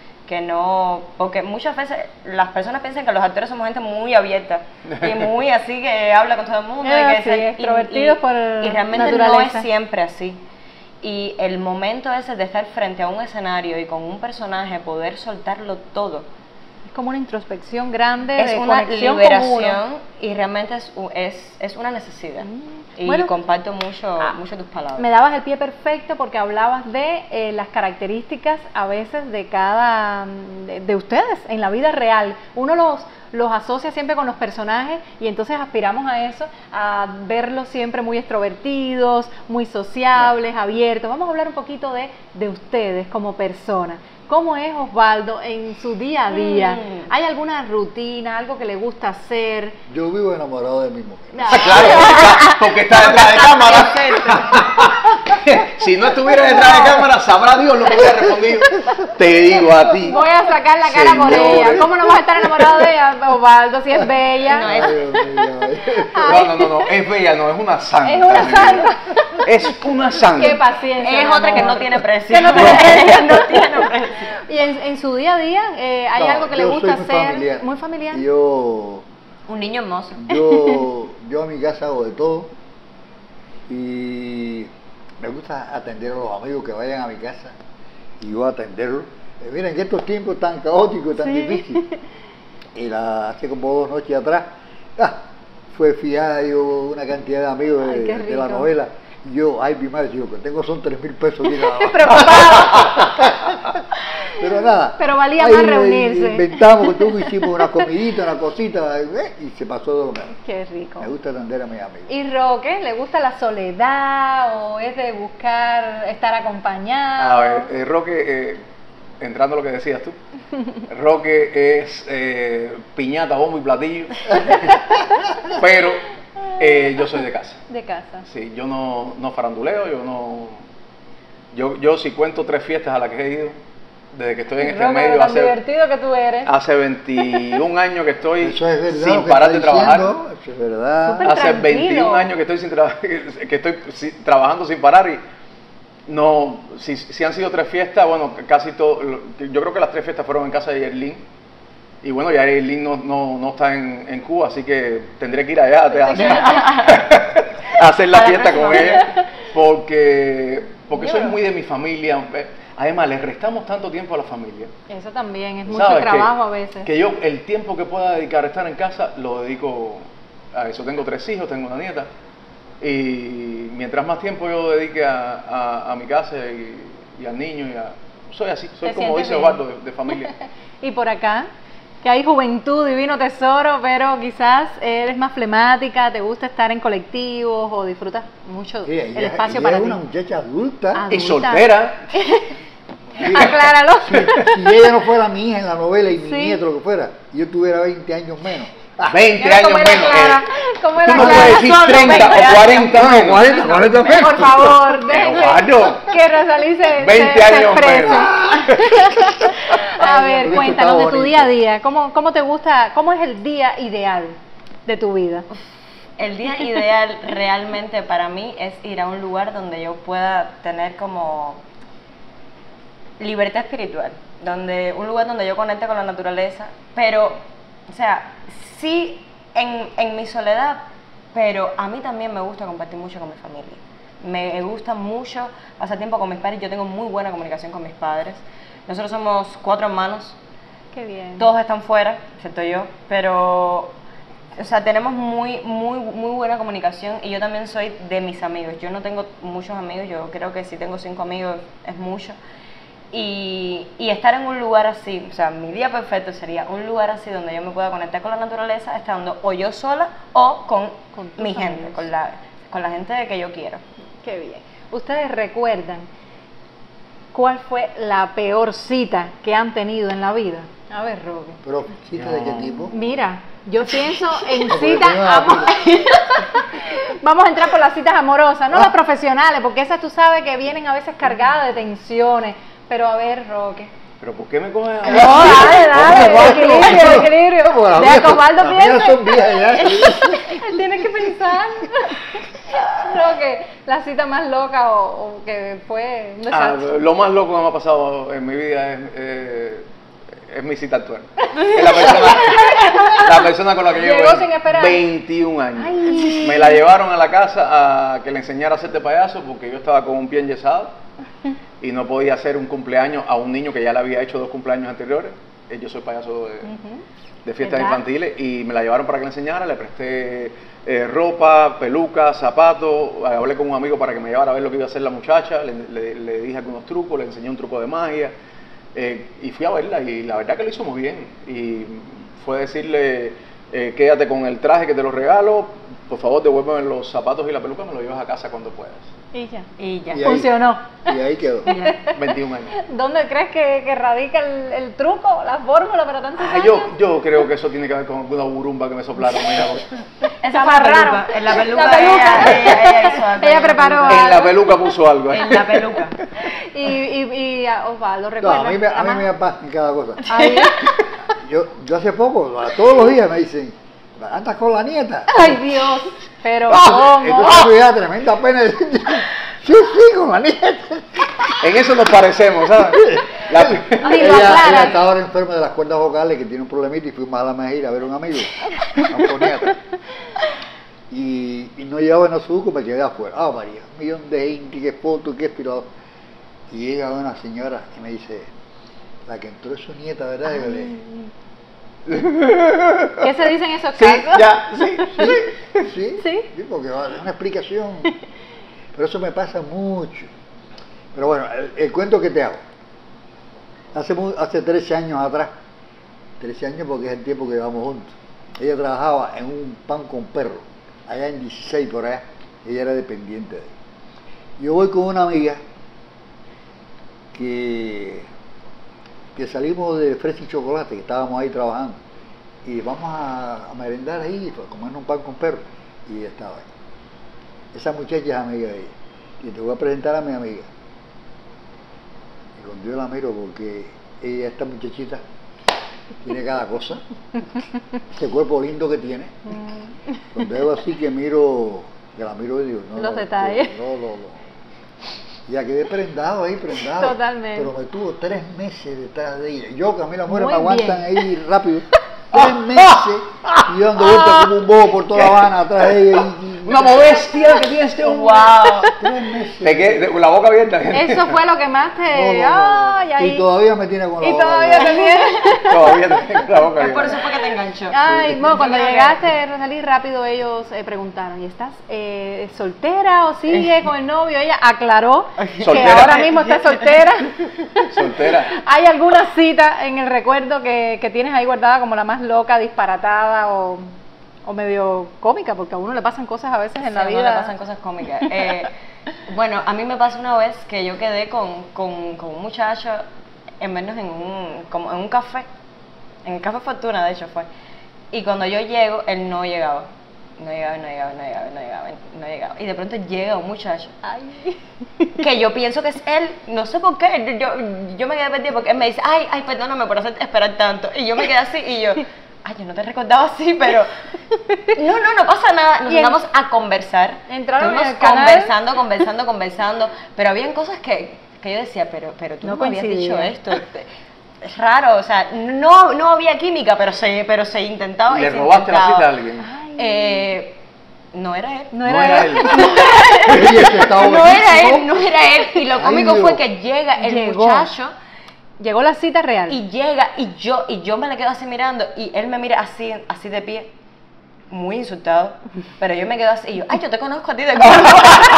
porque muchas veces las personas piensan que los actores somos gente muy abierta y muy así, que habla con todo el mundo extrovertidos por y realmente naturaleza. No es siempre así. Y el momento ese de estar frente a un escenario y con un personaje poder soltarlo todo, como una introspección grande, es de una conexión liberación y realmente es una necesidad. Y bueno, comparto mucho tus palabras. Me dabas el pie perfecto porque hablabas de las características a veces de cada de ustedes en la vida real. Uno los asocia siempre con los personajes y entonces aspiramos a eso, a verlos siempre muy extrovertidos, muy sociables, abiertos. Vamos a hablar un poquito de ustedes como personas. ¿Cómo es Osvaldo en su día a día? ¿Hay alguna rutina, algo que le gusta hacer? Yo vivo enamorado de mi mujer. Claro, porque está detrás de cámara. Si no estuviera detrás de cámara, sabrá Dios lo que hubiera respondido. Te digo a ti. Voy a sacar la cara por ella. ¿Cómo no vas a estar enamorado de ella, Osvaldo, si es bella? No, es bella, no, es una santa. Es una santa. Es una santa. Qué paciencia. Es otra que no tiene precio. Que no tiene precio. Y en su día a día, ¿hay algo que le gusta hacer? Muy familiar. Un niño hermoso. Yo a mi casa hago de todo y me gusta atender a los amigos que vayan a mi casa y yo atenderlos. Miren que estos tiempos tan caóticos, tan difíciles. Y hace como 2 noches atrás fue fiado una cantidad de amigos de la novela. Y yo, mi madre, digo, que tengo son 3.000 pesos. Preocupado. Pero nada. Pero valía ahí más reunirse. Inventamos, hicimos una comidita, una cosita, y se pasó de lo mejor. Qué rico. Me gusta atender a mis amigos. ¿Y Roque, le gusta la soledad o es de buscar estar acompañado? A ver, Roque, entrando a lo que decías tú, Roque es piñata, bombo y platillo, pero yo soy de casa. De casa. Sí, yo no faranduleo, yo si cuento 3 fiestas a las que he ido, desde que estoy en este Roque, medio, tan divertido que tú eres. hace 21 años que estoy Eso es verdad, sin lo que parar de está trabajar. diciendo, eso es verdad. Súper Hace tranquilo. 21 años que estoy trabajando sin parar y no, si han sido 3 fiestas, bueno, casi todo, yo creo que las 3 fiestas fueron en casa de Yerlin. Y bueno, ya Yerlin no está en Cuba, así que tendré que ir allá a hacer la fiesta con ella, porque soy muy de mi familia. Además, le restamos tanto tiempo a la familia. Eso también, es mucho ¿Sabes? trabajo a veces. Que yo el tiempo que pueda dedicar a estar en casa lo dedico a eso. Tengo 3 hijos, tengo una nieta. Y mientras más tiempo yo dedique a mi casa y al niño, soy así, soy ¿Te como sientes dice bien? Osvaldo, de familia. Y por acá, que hay juventud, divino tesoro, pero quizás eres más flemática, te gusta estar en colectivos o disfrutas mucho el espacio para es ti. una muchacha adulta. Y soltera. Mira, Acláralo. si ella no fuera mi hija en la novela y mi Sí. nieto, lo que fuera, yo tuviera 20 años menos. 20 Mira años cómo era menos. clara, cómo Tú era no clara. puedes decir Solo 30 20 o 40 menos. 40 menos. Por favor, dejen Eduardo. que Rosalí se 20 años exprese. menos. A Ay, ver, esto cuéntanos está de tu bonito. día a día. ¿Cómo te gusta, cómo es el día ideal de tu vida? El día ideal realmente para mí es ir a un lugar donde yo pueda tener como libertad espiritual, un lugar donde yo conecte con la naturaleza, pero, o sea, sí en mi soledad, pero a mí también me gusta compartir mucho con mi familia. Me gusta mucho pasar tiempo con mis padres, yo tengo muy buena comunicación con mis padres. Nosotros somos 4 hermanos, Qué bien. todos están fuera, excepto yo, pero, o sea, tenemos muy buena comunicación y yo también soy de mis amigos. Yo no tengo muchos amigos, yo creo que si tengo 5 amigos es mucho. Y estar en un lugar así, o sea, mi día perfecto sería un lugar así donde yo me pueda conectar con la naturaleza, estando o yo sola o con tus mi gente, amigos. con la gente que yo quiero. Qué bien. ¿Ustedes recuerdan cuál fue la peor cita que han tenido en la vida? A ver, Roque. Pero, ¿cita de qué tipo? Mira, yo pienso en Porque citas tengo una amorosas. Vamos a entrar por las citas amorosas, no las profesionales, porque esas tú sabes que vienen a veces cargadas de tensiones. Pero a ver, Roque. ¿Pero por qué me cogen a No, dale, equilibrio. Deja que Osvaldo Las mías piense. son viejas ya. Él tiene que pensar. Roque, la cita más loca o que fue un desastre. Lo más loco que me ha pasado en mi vida es mi cita actual. Es la persona con la que Llegó llevo sin esperar. 21 años. Ay. Me la llevaron a la casa a que le enseñara a hacer de payaso porque yo estaba con un pie enyesado y no podía hacer un cumpleaños a un niño que ya le había hecho 2 cumpleaños anteriores. Yo soy payaso de fiestas ¿Verdad? infantiles y me la llevaron para que le enseñara, le presté ropa, pelucas, zapatos, hablé con un amigo para que me llevara a ver lo que iba a hacer la muchacha, le dije algunos trucos, le enseñé un truco de magia y fui a verla y la verdad que lo hizo muy bien y fue decirle quédate con el traje que te lo regalo, por favor devuélveme los zapatos y la peluca, me lo llevas a casa cuando puedas. Y ya. Y ya. Y ahí- Funcionó. Y ahí quedó. 21 años. ¿Dónde crees que radica el truco, la fórmula para tantos años? Yo creo que eso tiene que ver con alguna burumba que me soplaron. Mira, Esa fue la amarraron. peluca. En la peluca, La peluca. ella hizo algo. Ella preparó en la algo. peluca puso algo. En la peluca. Y Osvaldo, No, ¿recuerdas? a mí me pasa cada cosa. Ay, Yo hace poco, todos los días me dicen, andas con la nieta. ay, Dios. Pero, Entonces ¿cómo? me da tremenda pena decir, sí, con la nieta. En eso nos parecemos, ¿sabes? Ni lo Ella aclaras. está ahora enferma de las cuerdas vocales, que tiene un problemita, y fuimos a la Mejira a ver a un amigo, a un poniatra. Y no llevaba en Azuco, me quedé afuera. Ah, María, 1.000.000 de gente, qué foto, qué inspirador. Y llega una señora y me dice, la que entró es su nieta, ¿verdad? Y yo le ¿Qué se dice en esos Sí, casos? ya, sí. ¿sí? Sí. Porque va a dar una explicación. Pero eso me pasa mucho. Pero bueno, el cuento que te hago. Hace 13 años atrás, 13 años porque es el tiempo que llevamos juntos, ella trabajaba en un pan con perro, allá en 16 por allá, ella era dependiente de él. Yo voy con una amiga que salimos de Fresa y Chocolate, que estábamos ahí trabajando, y vamos a merendar ahí, a comer un pan con perro, y ella estaba ahí. Esa muchacha es amiga de ella, y te voy a presentar a mi amiga. Y cuando yo la miro, porque ella, esta muchachita, tiene cada cosa, ese cuerpo lindo que tiene, cuando veo así que la miro y digo, no, Los detalles. No. Ya quedé prendado ahí, prendado. Totalmente. Pero me tuvo 3 meses detrás de ella. Yo, que a mí las mujeres Muy me aguantan bien. ahí rápido. 3 meses y yo dando vueltas como un bobo por toda La Habana atrás de ella. Una modestia que tiene este hombre. ¡Wow! 3 meses. La boca abierta. Eso fue lo que más te... No. Ay, ahí. Y todavía me tiene con la Y boca todavía abierta. te tiene. Todavía tengo la boca Por eso abierta. fue que te enganchó. Ay, bueno, cuando Yo creo que- llegaste, Rosalí, rápido ellos preguntaron, ¿y estás soltera o sigue con el novio? Ella aclaró que Soltera. ahora mismo está soltera. Soltera. ¿Hay alguna cita en el recuerdo que tienes ahí guardada como la más loca, disparatada o medio cómica? Porque a uno le pasan cosas a veces en la Sí, a uno vida. le pasan cosas cómicas. Bueno, a mí me pasó una vez que yo quedé con un muchacho en vernos como en un café, en el Café Fortuna de hecho fue, y cuando yo llego, él no llegaba. No llegaba. Y de pronto llega un muchacho que yo pienso que es él, no sé por qué, yo me quedé perdida porque él me dice, ay, perdóname por hacerte esperar tanto. Y yo me quedé así y yo, ay, yo no te recordaba así, pero no pasa nada. Nos Y en- sentamos a conversar. entraron en Estuvimos el canal. conversando, pero habían cosas que yo decía, pero tú No no me habías dicho coincidía. esto. Es raro, o sea, no había química, pero se intentaba. y ¿Le se robaste la intentaba. cita a alguien? No era él. No era él. Oye, ese estaba No era buenísimo. él. Y lo Ay, cómico Dios. fue que llega el Llegó. muchacho Llegó la cita real. y llega y yo me le quedo así mirando y él me mira así de pie, muy insultado, pero yo me quedo así y yo, ay, yo te conozco a ti de algún lado".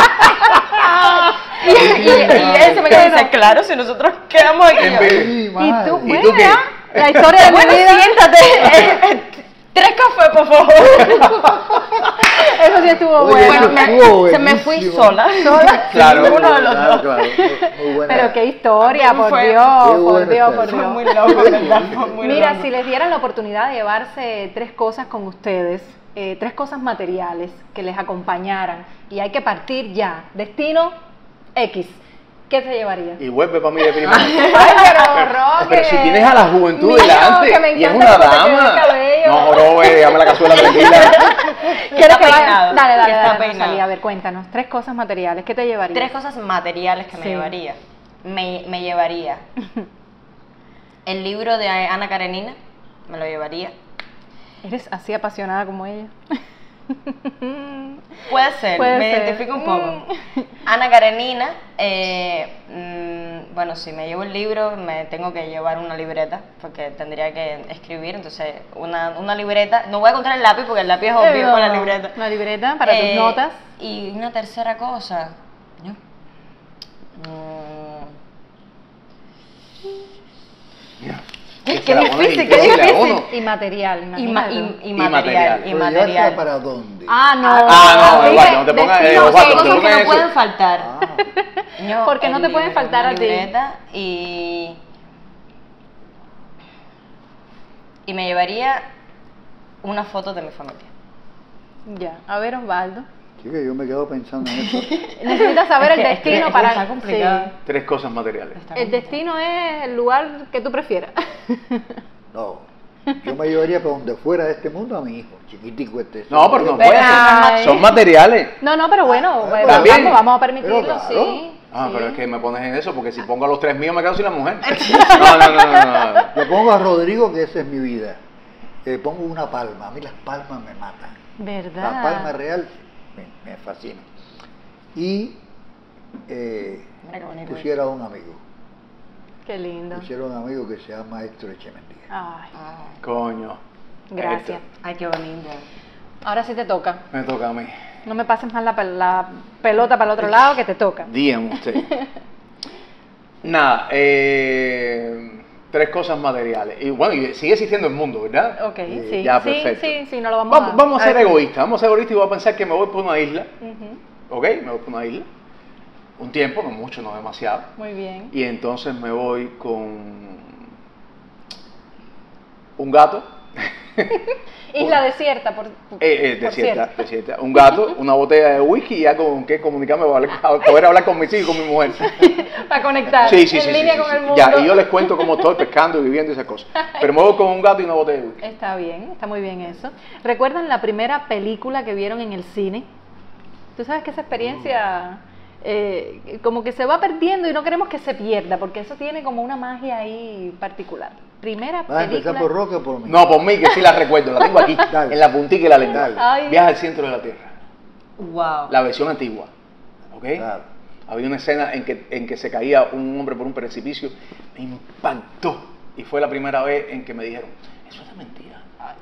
y él se me queda y dice, claro, si nosotros quedamos aquí. En Yo, vez- Sí, Y madre. tú, ¿Y bueno, tú qué? ya, la historia de mi bueno, vida. siéntate. 3 cafés, por favor. Eso sí estuvo Oye, bueno. eso Bueno, estuvo se me fui buenísimo. sola. Claro. Uno de los dos. Claro. Muy buena. Pero qué historia, por Fue- Dios, Qué por buena Dios, está por esa. Fue Dios. muy loco, ¿verdad? Fue muy Mira, loco. si les dieran la oportunidad de llevarse 3 cosas con ustedes, 3 cosas materiales que les acompañaran y hay que partir ya, destino X, ¿qué se llevaría? Y vuelve para mí de primera. Ay, pero Roque. Pero si tienes a la juventud Mío, delante que me y es encanta una cómo te queda el dama. cabello. No, jorobe, déjame la cazuela tranquila. ¿Quieres está que vaya? peinado, Dale, que está Rosalía, peinado. a ver, cuéntanos, 3 cosas materiales, ¿qué te llevarías? 3 cosas materiales que me Sí. llevaría. Me llevaría el libro de Ana Karenina, me lo llevaría. ¿Eres así apasionada como ella? Puede ser, Puede me ser. identifico un poco. Ana Karenina, bueno, si me llevo el libro, me tengo que llevar una libreta, porque tendría que escribir, entonces una libreta, no voy a contar el lápiz, porque el lápiz es obvio con la libreta. Una libreta para tus notas. Y una tercera cosa, ¿no? Que Qué se la pone difícil, qué difícil a difícil. uno. Y material, Y, ma- imagínate. y material. material, y Pero llevársela material. ¿para dónde? Ah, no. No, Dice, Eduardo, no te pongas- destino, Eduardo, sí, no te Cosas que pongas no eso. pueden faltar. Ah, No, Porque no el te pueden libro, faltar una a ti. libreta y me llevaría una foto de mi familia. Ya, a ver, Osvaldo. sí, que yo me quedo pensando en eso. Necesitas saber Es el que- destino es que para... está complicado. sí. 3 cosas materiales. El destino es el lugar que tú prefieras. No, yo me llevaría para donde fuera de este mundo a mi hijo, chiquitico este. No, pero no Pero puede ay. ser. Son materiales. No, pero bueno, pues, ¿También? vamos a permitirlo, Pero claro. sí. Ah, sí. pero es que me pones en eso, porque si pongo a los 3 míos me quedo sin la mujer. No. Yo pongo a Rodrigo, que esa es mi vida. Pongo una palma, a mí las palmas me matan. ¿Verdad? La palma real me fascina. Y Mira qué bonito. pusiera a un amigo. Qué lindo. Pusiera a un amigo que se llama Héctor Echemendía. Ay, Coño. gracias. Ay, qué bonito. Ahora sí te toca. Me toca a mí. No me pases más la pelota para el otro lado, que te toca. Dígame usted. Nada, 3 cosas materiales. Y bueno, y sigue existiendo el mundo, ¿verdad? Ok, sí. Ya, sí, perfecto. sí, no lo vamos a... Vamos a ser ver. egoístas, vamos a ser egoístas y voy a pensar que me voy por una isla, Ujú, ¿ok? Me voy por una isla, un tiempo, no mucho, no demasiado, muy bien. y entonces me voy con un gato, Isla desierta, por desierta, cierto. desierta, un gato, una botella de whisky y ya con que comunicarme para poder hablar con mis hijos y con mi mujer. Para conectar Sí, sí, en sí, línea sí, con sí, el sí. mundo. Ya, y yo les cuento cómo estoy pescando y viviendo y esas cosas. Pero me voy con un gato y una botella de whisky. Está bien, está muy bien eso. ¿Recuerdan la primera película que vieron en el cine? Tú sabes que esa experiencia como que se va perdiendo y no queremos que se pierda, porque eso tiene como una magia ahí particular. Primera ¿Vas a empezar película... por Roque o por mí? No, por mí, que sí la recuerdo, la tengo aquí, Dale. en la puntica de la lengua. Dale. Ay. Viaje al centro de la Tierra, Wow. la versión antigua, ¿ok? Claro. Había una escena en que se caía un hombre por un precipicio, me impactó, y fue la primera vez en que me dijeron, eso es de mentira,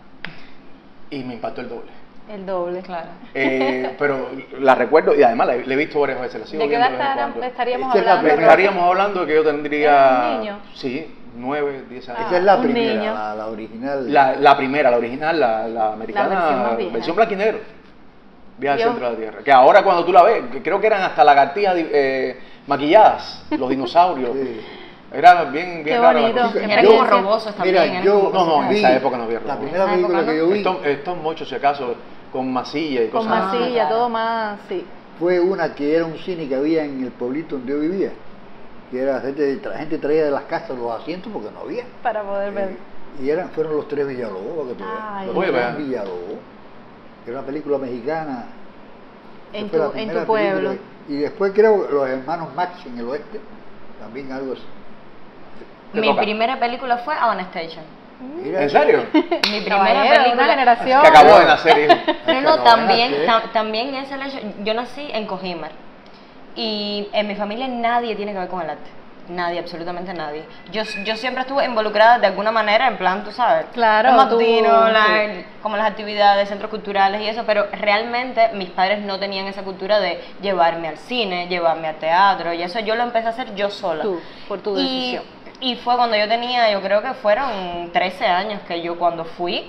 y me impactó el doble. El doble. Claro. Pero la recuerdo, y además la he visto varias veces, la sigo ¿De qué viendo edad de vez en cuando. estaríamos Esta es la hablando? primera. Estaríamos hablando de que yo tendría, ¿Eres un niño? sí, 9, 10 años. Esa es la un primera, niño. la original. La primera, la original, la americana, versión más vieja. versión blanco y negro. Viaje al Yo- centro de la Tierra. Que ahora cuando tú la ves, que creo que eran hasta lagartijas maquilladas, los dinosaurios. Sí. Era bien, Qué bien rara la bonito, cosa. qué Eran experiencia. como robosos también. Mira, eran yo como No, no, en vi esa época no había la robots. primera Esa película época que no. yo vi Estos muchos, si acaso, con masilla y Con cosas así. masilla, claro. todo más, sí. fue una que era un cine que había en el pueblito donde yo vivía. Que era gente traía de las casas los asientos porque no había. Para poder ver. Y fueron los 3 Villalobos, que tú ves. Ay. Los Oye, 3 vea. Villalobos. Era una película mexicana. En Esa fue la tu primera pueblo. película. Y después creo los hermanos Max en el oeste, también algo así. Te Mi toca. primera película fue Station. Mira, ¿En serio? Mi primera Caballero, una película. generación. Que acabó de nacer, hijo. No, no, No, también, buenas, también es el hecho. Yo nací en Cojimar y en mi familia nadie tiene que ver con el arte. Nadie, absolutamente nadie. Yo siempre estuve involucrada de alguna manera, en plan, tú sabes, Claro, los matutinos, tú, sí. como las actividades, centros culturales y eso, pero realmente mis padres no tenían esa cultura de llevarme al cine, llevarme al teatro, y eso yo lo empecé a hacer yo sola. Tú, por tu Y- decisión. Y fue cuando yo tenía, yo creo que fueron 13 años que yo cuando fui,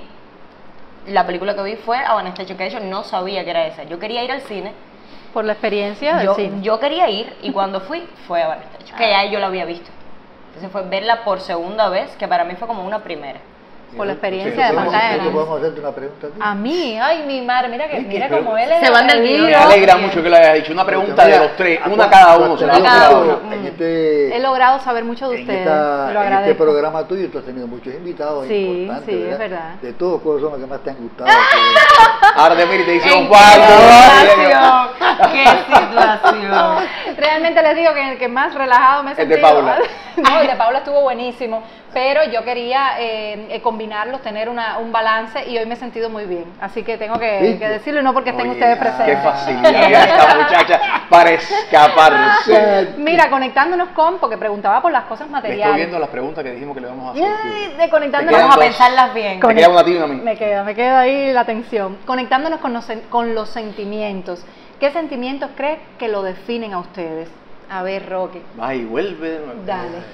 la película que vi fue Station, que de hecho no sabía que era esa. Yo quería ir al cine, Por la experiencia del cine. yo quería ir y cuando fui fue Station, que ya yo la había visto. Entonces fue verla por segunda vez, que para mí fue como una primera. Por la experiencia Sí, de podemos- pantalla ¿Podemos, grande. podemos hacerte una pregunta a ti? A mí, ay, mi madre, mira que Ay, mira pero- como él es Se van del atrevido. guión. Me alegra mucho que lo hayas dicho. Una pregunta Mira, de los tres, ¿a una cuánto- cada uno. cuánto una cada cada uno. uno. En este, He logrado saber mucho de en ustedes. esta- lo en este agradezco. programa tuyo tú has tenido muchos invitados Sí, importantes, sí, es verdad. De todos, ¿cuáles son los que más te han gustado? Ahora te mira y te dice, ¡En Osvaldo. ¡Qué situación! Realmente les digo que el que más relajado me he El de sentido. Paula. No, el de Paula estuvo buenísimo, pero yo quería combinarlos, tener un balance y hoy me he sentido muy bien. Así que tengo que ¿Viste? decirlo y no porque estén Oye, ustedes Qué presentes. facilidad tiene esta muchacha para escaparse. Mira, conectándonos porque preguntaba por las cosas Le estoy materiales. viendo las preguntas que dijimos que le vamos a hacer. Ay, de conectándonos. Te quedan Vamos a dos. pensarlas bien. Te queda una a ti y una a mí. Me queda ahí la atención. Conectándonos con los sentimientos. ¿Qué sentimientos crees que lo definen a ustedes? A ver, Roque. Va y vuelve de nuevo. Dale.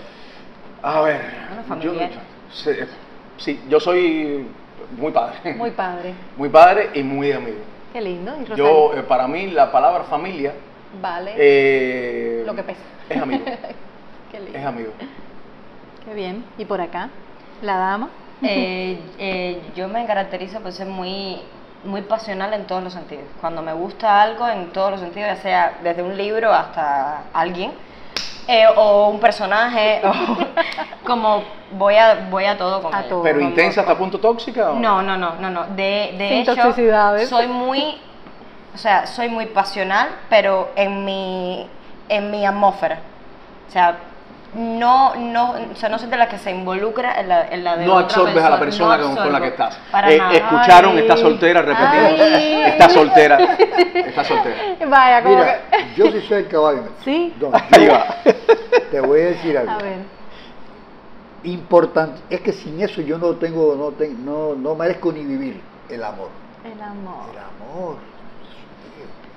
A ver. Bueno, familiar. Sí, yo soy muy padre. Muy padre. Muy padre y muy amigo. Qué lindo. ¿Y Yo, Rosario? para mí, la palabra familia Vale. Lo que pesa. es amigo. Qué lindo. Es amigo. Qué bien. ¿Y por acá? ¿La dama? Yo me caracterizo por ser muy pasional en todos los sentidos. Cuando me gusta algo, en todos los sentidos, ya sea desde un libro hasta alguien, o un personaje, o como voy a todo con A ello. todo. ¿Pero Como- intensa hasta punto tóxica? ¿o? No. De Sin hecho, toxicidades. soy muy pasional, pero en mi atmósfera. O sea, no soy de la que se involucra en la de No otra absorbes a la persona no con la absorbo, que estás. Para nada. Escucharon, Ay. está soltera, repetimos. Ay. Está soltera. Está soltera. Vaya, como Mira, que... yo sí soy el caballo. ¿Sí? No, Ahí yo va. te voy a decir algo. A ver. Importante, es que sin eso yo no merezco ni vivir el amor. El amor. El amor.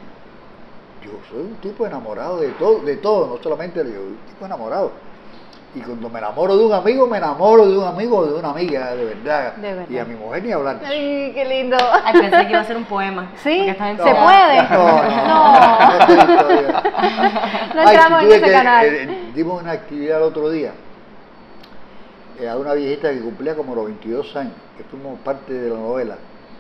Dios mío. Yo soy un tipo enamorado de todo, no solamente yo, un tipo enamorado. Y cuando me enamoro de un amigo, me enamoro de un amigo o de una amiga, de verdad. De verdad. Y a mi mujer ni hablar. Ay, qué lindo. Ay, pensé que iba a ser un poema. Sí, porque estás se inspirada. puede. No estoy todavía. No Ay, entramos si en tuve ese que, canal. dimos una actividad el otro día a una viejita que cumplía como los 22 años, que fuimos parte de la novela.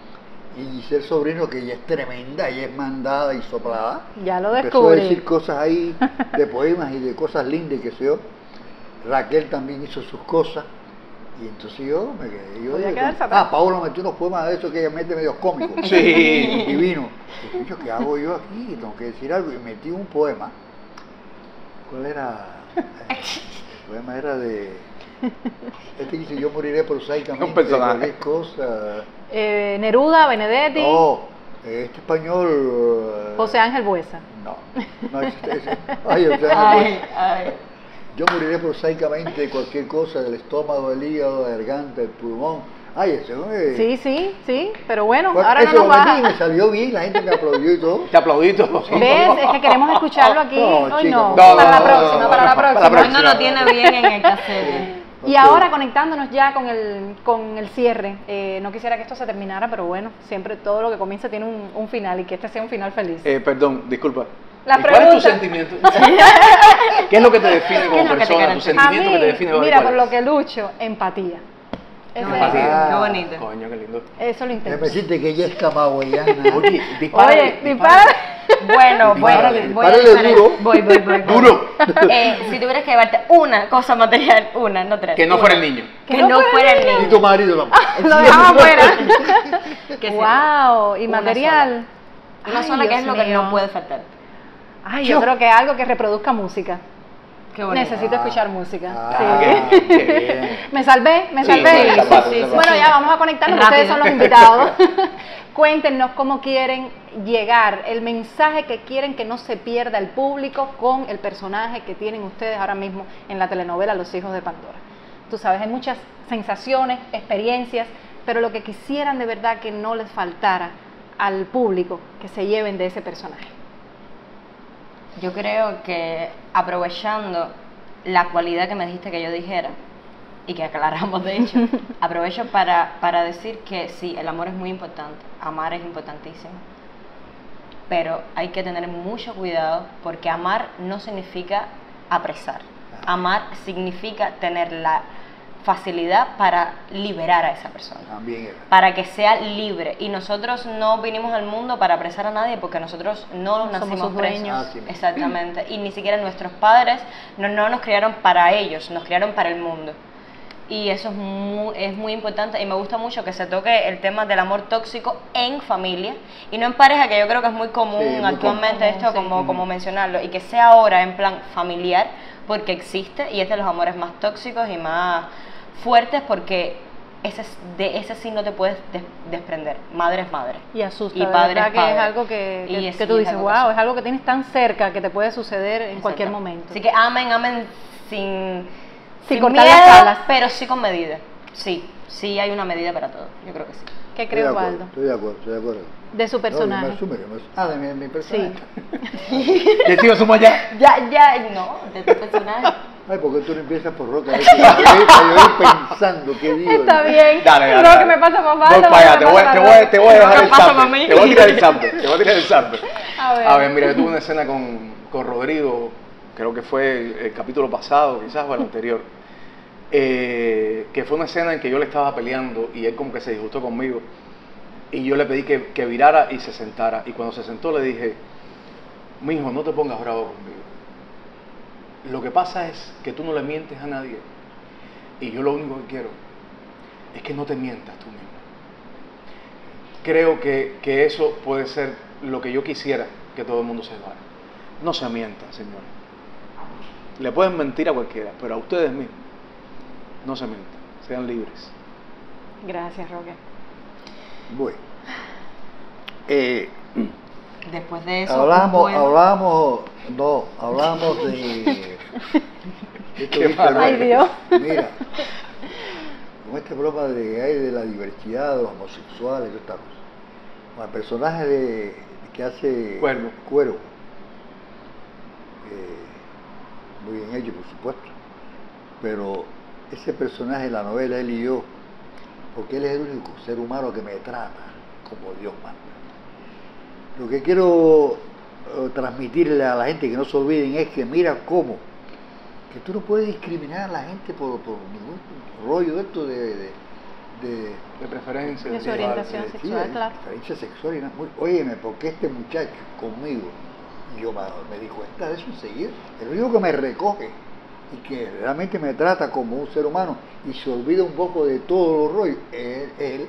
Y Giselle Sobrino, que ella es tremenda, ella es mandada y soplada. Ya lo Empezó a descubrí. decir cosas ahí de poemas y de cosas lindas y qué sé yo. Raquel también hizo sus cosas. Y entonces yo me quedé. Yo Voy a dije, quedar fatal. Paola metió unos poemas de esos que ella mete medios cómicos. Sí. Divino. Y yo, ¿qué hago yo aquí? Tengo que decir algo. Y metí un poema. ¿Cuál era? El poema era de. Este dice: yo moriré prosaicamente. Un personaje. Cualquier cosa. Neruda, Benedetti, No, este español. José Ángel Buesa. No, no ese. Ay, o sea, Ay, ay. yo moriré prosaicamente de cualquier cosa, del estómago, del hígado, de la garganta, del pulmón. Ay, ese no es. Sí, pero bueno, Pues ahora no eso nos lo metí y va. me salió bien, la gente me aplaudió y todo. Te aplaudito. ¿Ves? Es que queremos escucharlo aquí. No, Hoy chica, no, no, para la no, próxima, no, para la para la próxima. Hoy no lo tiene bien en el cassette. Y ahora conectándonos ya con el cierre, no quisiera que esto se terminara, pero bueno, siempre todo lo que comienza tiene un final y que este sea un final feliz. Perdón, disculpa. La ¿Y cuál es tu pregunta. sentimiento? ¿Qué es lo que te define ¿Qué como es lo que te persona? Tu caracteriza? A sentimiento mí, que te define hoy. mira, ¿cuál por es? lo que lucho, empatía. Eso, Empatía. Qué bonito. Coño, qué lindo. eso lo intento. Me decirte que ella es camagüeyana. Oye, dispárale. Oye, dispara. Bueno, voy a Dispárale diferente. duro. Voy. Duro. Si tuvieras que llevarte una cosa material, una, no tres. Que no una. fuera el niño. Que no fuera el Y niño. tu marido tampoco. Lo dejamos afuera. Que sea Wow, y una material. Una Ay, sola que Dios es lo que mío. no puede faltar. Ay, yo creo que algo que reproduzca música. Qué bonito. Necesito escuchar música. Ah, Sí. qué bien. Me salvé, me Sí, salvé. sí, sí, Bueno, ya vamos a conectarnos, Rápido. ustedes son los invitados. Cuéntenos cómo quieren llegar, el mensaje que quieren que no se pierda el público con el personaje que tienen ustedes ahora mismo en la telenovela Los Hijos de Pandora. Tú sabes, hay muchas sensaciones, experiencias, pero lo que quisieran de verdad que no les faltara al público, que se lleven de ese personaje. Yo creo que aprovechando la cualidad que me dijiste que yo dijera y que aclaramos de hecho, aprovecho para decir que sí, el amor es muy importante, amar es importantísimo, pero hay que tener mucho cuidado porque amar no significa apresar, amar significa tener la facilidad para liberar a esa persona. También era. Para que sea libre. Y nosotros no vinimos al mundo para apresar a nadie porque nosotros no Somos nacimos sus presos. dueños. Ah, sí. Exactamente. Y ni siquiera nuestros padres no nos criaron para ellos, nos criaron para el mundo. Y eso es muy importante y me gusta mucho que se toque el tema del amor tóxico en familia y no en pareja, que yo creo que es muy común Sí, muy actualmente común, esto, sí. como mencionarlo, y que sea ahora en plan familiar porque existe y es de los amores más tóxicos y más fuertes porque de ese sí no te puedes desprender. Madre es madre. Y asusta, Y de padre verdad es que es padre. algo que Y que sí, tú es dices, algo que wow, sí. es algo que tienes tan cerca que te puede suceder en cualquier Exacto. momento. Así que amen sin cortar miedo, las alas. pero sí con medida. Sí hay una medida para todo. Yo creo que sí. ¿Qué Estoy de cree acuerdo, Osvaldo? estoy de acuerdo, estoy de acuerdo. De su personaje. No, yo me asume, de mi personaje. ¿Qué tío sumo ya? No, de tu personaje. Ay, ¿por qué tú no empiezas por Roca? Para yo ir pensando qué digo. Está bien. Dale. No, que me pasa para Osvaldo. Voy para allá, te voy a dejar ¿Qué el pasa sample. para mí? Te voy a tirar el sample. A ver. Mira, yo tuve una escena con Rodrigo, creo que fue el capítulo pasado, quizás o el anterior, que fue una escena en que yo le estaba peleando y él como que se disgustó conmigo y yo le pedí que virara y se sentara y cuando se sentó le dije, mijo, no te pongas bravo conmigo. Lo que pasa es que tú no le mientes a nadie y yo lo único que quiero es que no te mientas tú mismo. Creo que eso puede ser lo que yo quisiera que todo el mundo se llevara. No se mientan, señores. Le pueden mentir a cualquiera, pero a ustedes mismos no se mientan, sean libres. Gracias, Roque. Bueno. Después de eso. Hablamos de esto, Qué ¿viste, mal. no? Ay, Dios. Mira, con esta broma de hay de la diversidad de los homosexuales y esta cosa. Con el personaje que hace Cuervo. Muy bien hecho, por supuesto. pero ese personaje de la novela, él y yo, porque él es el único ser humano que me trata como Dios manda. Lo que quiero transmitirle a la gente, que no se olviden, es que mira cómo, que tú no puedes discriminar a la gente por ningún rollo de esto de preferencia. De su orientación sexual, claro. Preferencia sexual. Y nada. Óyeme, porque este muchacho conmigo, yo me di cuenta de eso enseguida. El único que me recoge y que realmente me trata como un ser humano y se olvida un poco de todos los rollos, es él.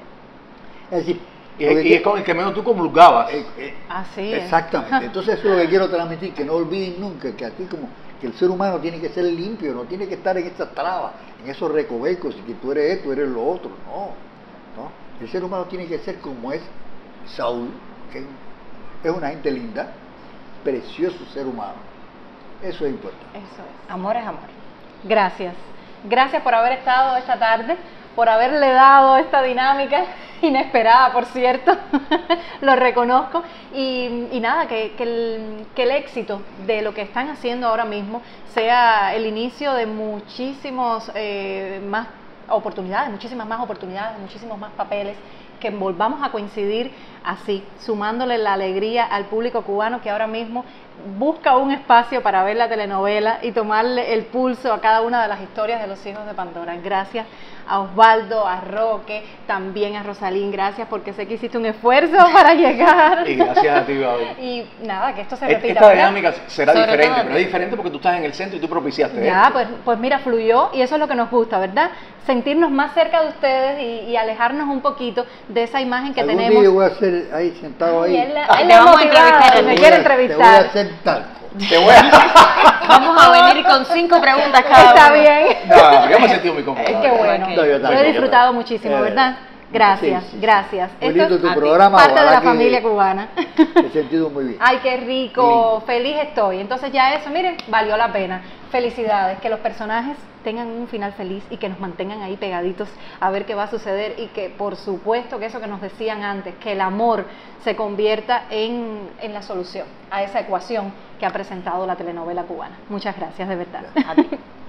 Es decir, y es con el que menos tú comulgabas. Así es. Exactamente. Entonces eso es lo que quiero transmitir, que no olviden nunca que aquí como que el ser humano tiene que ser limpio, no tiene que estar en esas trabas, en esos recovecos, y que tú eres esto, eres lo otro. No. El ser humano tiene que ser como es Saúl, que es una gente linda, precioso ser humano. Eso es importante. Eso es. Amor es amor. Gracias. Gracias por haber estado esta tarde, por haberle dado esta dinámica inesperada, por cierto, lo reconozco, y nada, que el éxito de lo que están haciendo ahora mismo sea el inicio de muchísimas más oportunidades, muchísimos más papeles, que volvamos a coincidir así, sumándole la alegría al público cubano que ahora mismo busca un espacio para ver la telenovela y tomarle el pulso a cada una de las historias de los hijos de Pandora. Gracias a Osvaldo, a Roque, también a Rosalín, gracias porque sé que hiciste un esfuerzo para llegar. Y gracias a ti, Gaby. Y nada, que esto se repita. Esta dinámica será Sobre diferente, todo, pero es diferente porque tú estás en el centro y tú propiciaste Ya, esto. pues mira, fluyó y eso es lo que nos gusta, ¿verdad? Sentirnos más cerca de ustedes y alejarnos un poquito de esa imagen que Algún tenemos. día yo voy a hacer ahí sentado Ay, ahí. él Te es vamos a motivado, entrevistar, me te quiere Te voy a entrevistar. hacer talco. Te voy a... Vamos a venir con 5 preguntas cada Está uno. bien. No, yo me he sentido muy cómodo. Qué bueno. Ok. No, yo Lo también, he disfrutado yo muchísimo, también. ¿verdad? Gracias, Sí. gracias. Muy Esto lindo es tu programa. parte de ojalá la que familia cubana. Me he sentido muy bien. Ay, qué rico, feliz estoy. Entonces ya eso, miren, valió la pena. Felicidades, que los personajes tengan un final feliz y que nos mantengan ahí pegaditos a ver qué va a suceder y que por supuesto que eso que nos decían antes, que el amor se convierta en la solución a esa ecuación que ha presentado la telenovela cubana. Muchas gracias, de verdad. A ti.